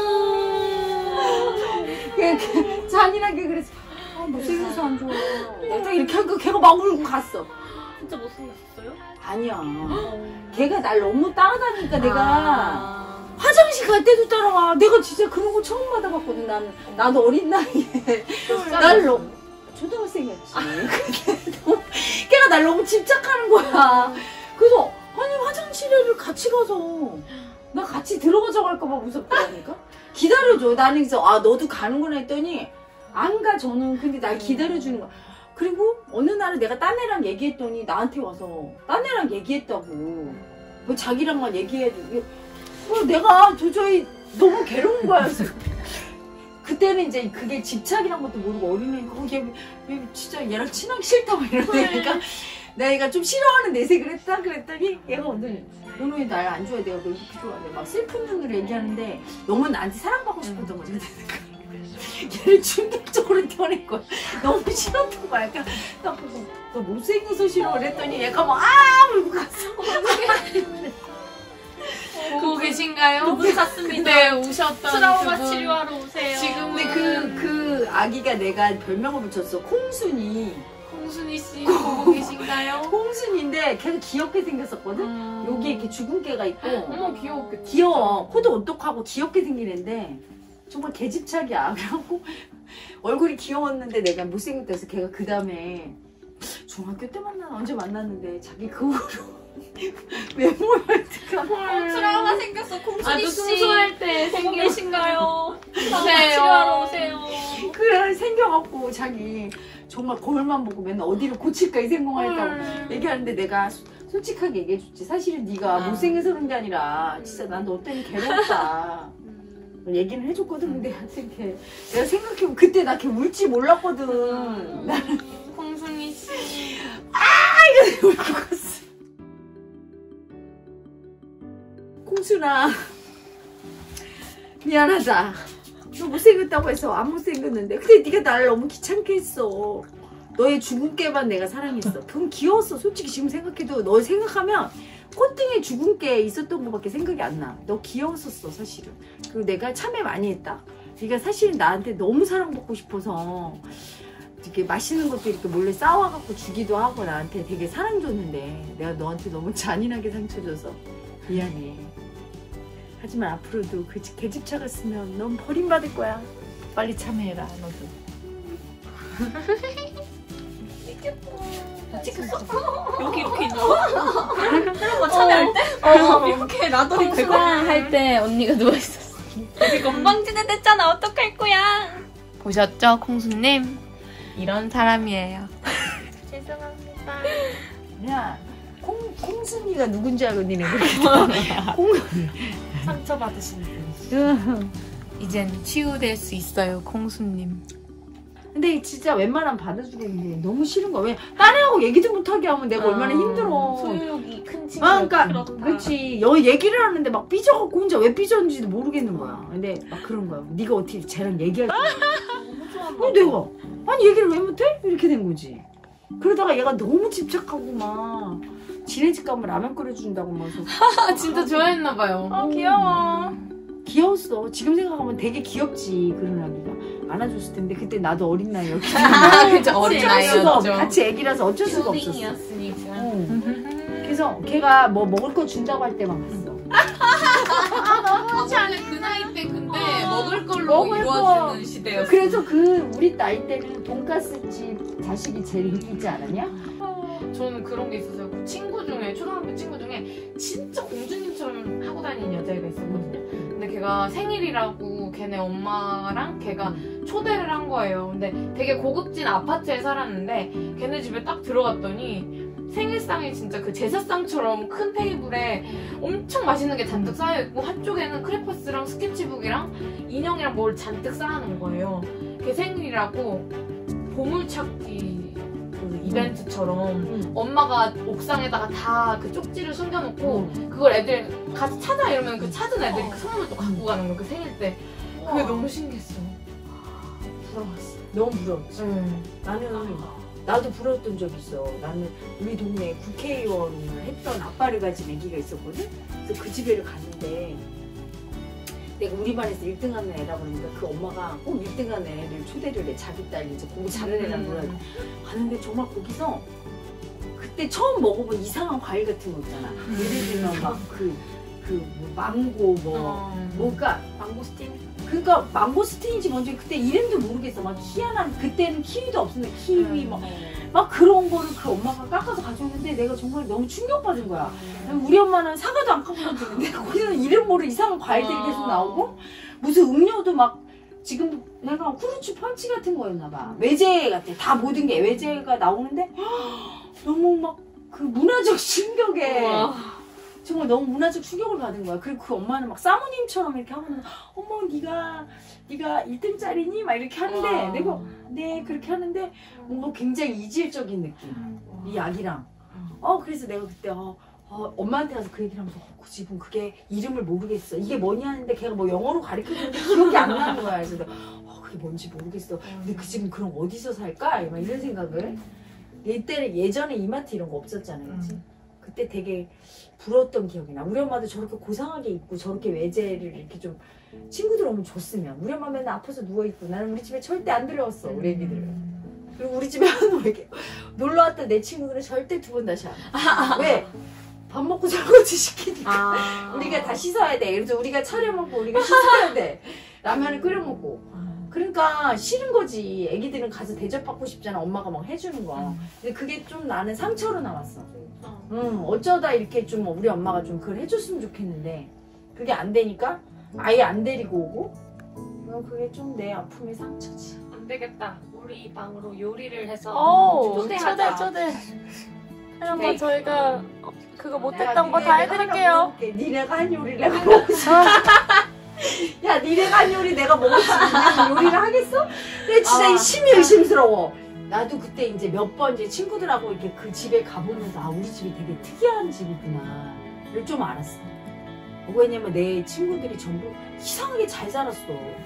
잔인하게 그랬어. 아, 못생겨서 안 좋아. 내가 이렇게 하고 걔가 막 울고 갔어. 진짜 못생겼어요? 아니야. 걔가 날 너무 따라다니니까 내가 화장실 갈 때도 따라와. 내가 진짜 그런 거 처음 받아봤거든. 나도 어린 나이에. 날 너무 초등학생이었지. 근데 걔가 날 너무 집착하는 거야. 그래서 아니 화장실을 같이 가서 나 같이 들어가자고 할까봐 무섭다니까. 기다려줘. 나는 그래서 아 너도 가는구나 했더니 안 가 저는. 근데 날 기다려주는 거야. 그리고 어느 날은 내가 딴 애랑 얘기했더니 나한테 와서 딴 애랑 얘기했다고. 뭐 자기랑만 얘기해야지. 내가 도저히 너무 괴로운 거야. 그때는 이제 그게 집착이란 것도 모르고 어린애니까 얘 진짜 얘랑 친하기 싫다 막 이러니까 내가 좀 싫어하는 내색을 했다. 그랬더니 얘가 오늘 너는 왜 날 안 좋아해? 내가 널 이렇게 좋아해. 막 슬픈 눈으로 얘기하는데 너무 나한테 사랑받고 싶었던 거지. 얘를 충격적으로 떼어낸 거야. 너무 싫었던 거야. 그러니까 나 보고 너 못생겨서 싫어 그랬더니 얘가 막 울고 갔어. 보고 계신가요? 그분 같습니다. 네, 우셨던 트라우마 그분. 치료하러 오세요. 지금은 근데 그 아기가 내가 별명을 붙였어. 콩순이. 홍순이 씨 보고 계신가요? 콩순인데 걔도 귀엽게 생겼었거든. 여기 이렇게 주근깨가 있고. 어머 귀여웠겠다. 귀여워. 코도 오똑하고 귀엽게 생긴 애인데 정말 개집착이야. 그래갖고 얼굴이 귀여웠는데 내가 못생겼다 해서 걔가 그 다음에 중학교 때 언제 만났는데 자기 그 후로 외모를 트라우마 생겼어. 콩순이 아주 씨. 순수할 때 보고 생긴 계신가요? 트라우마 오세요. 치료하러 오세요. 그래 생겨갖고 자기 정말 거울만 보고 맨날 어디를 고칠까 이 생각만 했다고 얘기하는데 내가 솔직하게 얘기해줬지. 사실은 네가 못생겨서 그런 게 아니라 진짜 난 너 때문에 괴롭다 얘기는 해줬거든. 근데 하여튼 걔 내가 생각해보면 그때 나 걔 울지 몰랐거든. 나는 홍순이 씨. 이러고 울고 갔어. 콩순아 미안하다. 너 못생겼다고 해서 안 못생겼는데 근데 네가 나를 너무 귀찮게 했어. 너의 주근깨만 내가 사랑했어. 그건 귀여웠어. 솔직히 지금 생각해도 너 생각하면 콧등에 주근깨 있었던 거밖에 생각이 안 나. 너 귀여웠었어 사실은. 그리고 내가 참여 많이 했다. 네가 사실은 나한테 너무 사랑받고 싶어서 이렇게 맛있는 것도 이렇게 몰래 싸와갖고 주기도 하고 나한테 되게 사랑 줬는데 내가 너한테 너무 잔인하게 상처 줘서 미안해. 하지만 앞으로도 그 개집착을 쓰면 넌 버림받을 거야. 빨리 참여해라 너도. 찍혔어? 여기 이렇게 있는 거? 그런 참여할 때? 이렇게 나돌이 되고 할 때 언니가 누워있었어. 우리 건방지게 됐잖아. 어떡할 거야? 보셨죠, 콩순님? 이런 사람이에요. 죄송합니다. 야 콩순이가 누군지 알고 니네 그렇게 상처받으신 분. 이젠 치유될 수 있어요, 콩순님. 근데 진짜 웬만하면 받아주겠는데 너무 싫은 거야. 왜 딴 애하고 얘기도 못하게 하면 내가 얼마나 힘들어. 소유욕이 큰 친구가 아, 그러니까 그렇다. 그렇지. 여 얘기를 하는데 막 삐져갖고 혼자 왜 삐졌는지도 모르겠는 거야. 근데 막 그런 거야. 네가 어떻게 쟤랑 얘기할 너무 좋아한다. 내가 아니 얘기를 왜 못해? 이렇게 된 거지. 그러다가 얘가 너무 집착하고 막 지네 집 가면 라면 끓여준다고 막 해서 아, 진짜 좋아했나봐요. 귀여워. 귀여웠어. 지금 생각하면 되게 귀엽지. 그런 아기가 안아줬을 텐데 그때 나도 어린 나이였기 그쵸, 어린 어쩔 수가 없. 나이였죠. 같이 애기라서 어쩔 수가 없었어. 초딩이었으니까. 그래서 걔가 뭐 먹을 거 준다고 할 때만 갔어. 사실 그 나이 때 근데 먹을 걸로 먹을 이루어지는 시대였어. 그래서 그 우리 나이 때는 돈가스집 자식이 제일 인기있지 않았냐? 저는 그런 게 있었어요. 그 친구 중에, 초등학교 친구 중에 진짜 공주님처럼 하고 다니는 여자애가 있었거든요. 근데 걔가 생일이라고 걔네 엄마랑 걔가 초대를 한 거예요. 근데 되게 고급진 아파트에 살았는데 걔네 집에 딱 들어갔더니 생일상이 진짜 그 제사상처럼 큰 테이블에 엄청 맛있는 게 잔뜩 쌓여있고 한쪽에는 크레파스랑 스케치북이랑 인형이랑 뭘 잔뜩 쌓아놓은 거예요. 걔 생일이라고 보물찾기 그 이벤트처럼 엄마가 옥상에다가 다 그 쪽지를 숨겨놓고 그걸 애들 가서 찾아 이러면 그 찾은 애들이 그 선물을 또 갖고 가는 거야. 그 생일 때. 그게 너무 신기했어. 부러웠어. 너무 부러웠지. 나도 부러웠던 적 있어. 나는 우리 동네 국회의원을 했던 아빠를 가진 애기가 있었거든. 그래서 그 집에를 갔는데 내가 우리 반에서 1등 하는 애라고 그러니까 그 엄마가 꼭 1등 하는 애를 초대를 해. 자기 딸 이제 공부 잘하는 애랑 놀아. 갔는데 정말 거기서 그때 처음 먹어본 이상한 과일 같은 거 있잖아. 예를 들면 막 뭐 망고 뭐가 망고스틴? 그러니까 망고스틴인지 뭔지 그때 이름도 모르겠어. 막 희한한 그때는 키위도 없었는데 키위 막 그런 거를 그 엄마가 깎아서 가져오는데 내가 정말 너무 충격받은 거야. 우리 엄마는 사과도 안 깎아서 주는데 거기서는 이름 모를 이상한 과일들이 계속 나오고 무슨 음료도 막 지금 내가 후르츠 펀치 같은 거였나 봐. 외제 같아. 다 모든 게 외제가 나오는데 너무 막 그 문화적 충격에 정말 너무 문화적 충격을 받은 거야. 그리고 그 엄마는 막 사모님처럼 이렇게 하면 어머 네가 1등짜리니? 막 이렇게 하는데 내가 네 그렇게 하는데 뭔가 굉장히 이질적인 느낌. 이 아기랑 그래서 내가 그때 엄마한테 가서 그 얘기를 하면서 그 집은 그게 이름을 모르겠어. 이게 뭐냐 하는데 걔가 뭐 영어로 가르쳐주는데 기억이 안 나는 거야. 그래서 그게 뭔지 모르겠어. 근데 그 집은 그럼 어디서 살까? 막 이런 생각을. 이때는 예전에 이마트 이런 거 없었잖아요. 그치? 그때 되게 부러웠던 기억이 나. 우리 엄마도 저렇게 고상하게 입고 저렇게 외제를 이렇게 좀 친구들 오면 줬으면. 우리 엄마 맨날 아파서 누워있고 나는 우리 집에 절대 안 들어왔어. 우리 애기들. 그리고 우리 집에 이렇게 놀러 왔던 내 친구들은 절대 두 번 다시 안 와. 왜? 밥 먹고 설거지 시키니까 우리가 다 씻어야 돼. 그래서 우리가 차려 먹고 우리가 씻어야 돼. 라면을 끓여 먹고. 그러니까 싫은 거지. 애기들은 가서 대접받고 싶잖아. 엄마가 막 해주는 거. 근데 그게 좀 나는 상처로 남았어. 어쩌다 이렇게 좀 우리 엄마가 좀 그걸 해줬으면 좋겠는데 그게 안 되니까 아예 안 데리고 오고. 그게 좀 내 아픔의 상처지. 안 되겠다. 우리 이 방으로 요리를 해서 초대하자. 초대. 한번 저희가 그거 못했던 거 다 해드릴게요. 니네가 한 요리를 내가 먹을 수 야, 니네가 한 요리 내가 먹을 수 있는 요리를 하겠어? 근데 진짜 심히 의심스러워. 나도 그때 이제 몇 번 이제 친구들하고 이렇게 그 집에 가보면서 우리 집이 되게 특이한 집이구나를 좀 알았어. 왜냐면 내 친구들이 전부 이상하게 잘 살았어.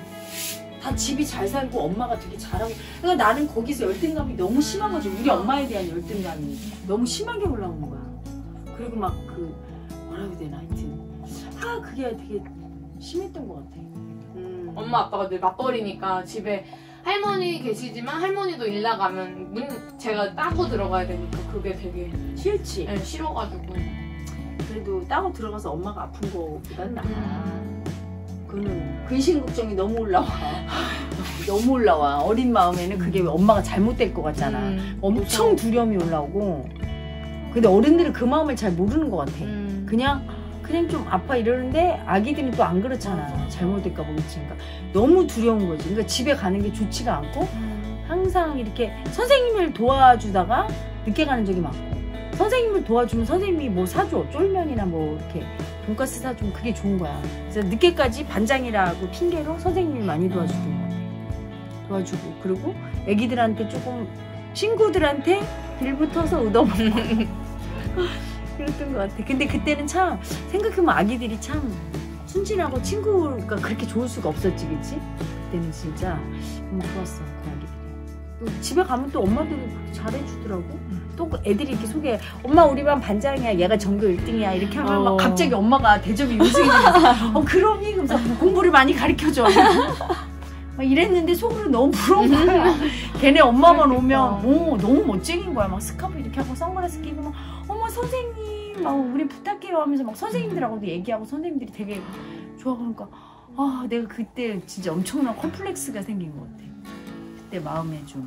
다 집이 잘 살고 엄마가 되게 잘하고. 그러니까 나는 거기서 열등감이 너무 심한 거지. 우리 엄마에 대한 열등감이 너무 심하게 올라오는 거야. 그리고 막 뭐라 해야 되나 하여튼 그게 되게 심했던 것 같아. 엄마 아빠가 늘 맞벌이니까 집에 할머니 계시지만 할머니도 일 나가면 제가 따고 들어가야 되니까 그게 되게 싫지? 네, 싫어가지고. 그래도 따고 들어가서 엄마가 아픈 거보단 나아. 그거는 근심 걱정이 너무 올라와. 너무 올라와. 어린 마음에는 그게 엄마가 잘못될 것 같잖아. 엄청 두려움이 올라오고. 근데 어른들은 그 마음을 잘 모르는 것 같아. 그냥 좀 아파 이러는데 아기들은 또 안 그렇잖아. 잘못될까 봐 그러니까 너무 두려운 거지. 그러니까 집에 가는 게 좋지가 않고 항상 이렇게 선생님을 도와주다가 늦게 가는 적이 많고 선생님을 도와주면 선생님이 뭐 사줘. 쫄면이나 뭐 이렇게 돈가스 사주면 그게 좋은 거야. 그래서 늦게까지 반장이라고 핑계로 선생님이 많이 도와주던 것 같아. 도와주고 그리고 애기들한테 조금 친구들한테 빌붙어서 얻어먹고 그랬던 것 같아. 근데 그때는 참 생각해보면 아기들이 참 순진하고 친구가 그렇게 좋을 수가 없었지, 그치? 그때는 진짜 너무 좋았어, 그 아기들이. 또 집에 가면 또 엄마들이 잘해주더라고. 또 애들이 이렇게 소개해. 엄마 우리 반 반장이야. 얘가 전교 1등이야. 이렇게 하면 막 갑자기 엄마가 대접이 요승이 되면서 그럼이? 그러면서 공부를 많이 가르쳐줘. 막 이랬는데 속으로 너무 부러운 거야. 걔네 엄마만 오면 너무 멋쟁인 거야. 막 스카프 이렇게 하고 선글라스 끼고 막 어머 선생님 막 우리 부탁해요 하면서 막 선생님들하고도 얘기하고 선생님들이 되게 좋아하니까 내가 그때 진짜 엄청난 컴플렉스가 생긴 것 같아. 그때 마음에 좀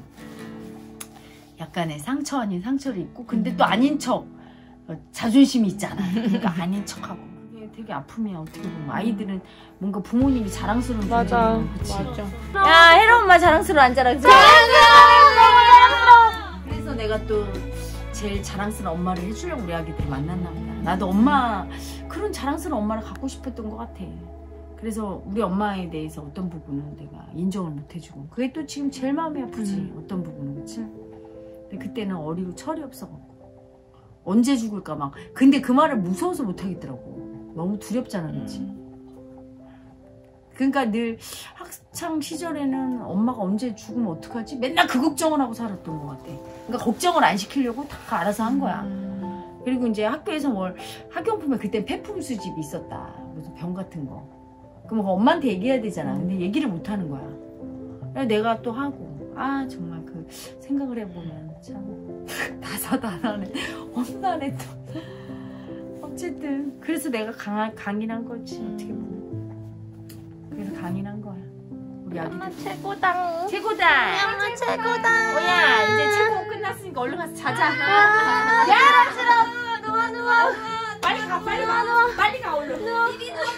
약간의 상처 아닌 상처를 입고 근데 또 아닌 척 자존심이 있잖아. 그러니까 아닌 척하고 그게 되게 아픔이야. 어떻게 보면 아이들은 뭔가 부모님이 자랑스러운 존재야. 그치? 맞아. 야 혜라 엄마 자랑스러워 안 자랑스러워? 자랑스러워. 그래서 내가 또 제일 자랑스러운 엄마를 해주려고 우리 아기들 만났나 보다. 나도 엄마 그런 자랑스러운 엄마를 갖고 싶었던 것 같아. 그래서 우리 엄마에 대해서 어떤 부분은 내가 인정을 못 해주고 그게 또 지금 제일 마음이 아프지. 어떤 부분은 그치? 근데 그때는 어리고 철이 없어갖고 언제 죽을까 막. 근데 그 말을 무서워서 못 하겠더라고. 너무 두렵잖아, 그치? 그러니까 늘 학창 시절에는 엄마가 언제 죽으면 어떡하지? 맨날 그 걱정을 하고 살았던 것 같아. 그러니까 걱정을 안 시키려고 다 알아서 한 거야. 그리고 이제 학교에서 학용품에 그때 폐품 수집이 있었다. 무슨 병 같은 거. 그럼 엄마한테 얘기해야 되잖아. 근데 얘기를 못 하는 거야. 그래서 내가 또 하고. 정말 그 생각을 해보면 참 다사다난해. 엄나네 또. 어쨌든 그래서 내가 강인한 거지. 어떻게 보면. 그래서 강인한 거야. 우리 아기들. 엄마 최고다. 최고다. 엄마 최고다. 뭐야 이제 최고 끝났으니까 얼른 가서 자자. 야 누워. 빨리 가 빨리 가 얼른. 누워.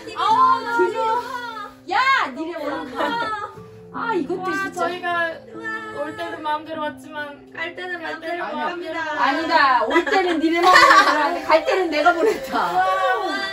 야 니네 얼른 가. 이것도 진짜. 저희가 올 때는 마음대로 왔지만 갈 때는 마음대로 갑니다. 아니다. 올 때는 니네 마음대로 가는데 갈 때는 내가 보냈다.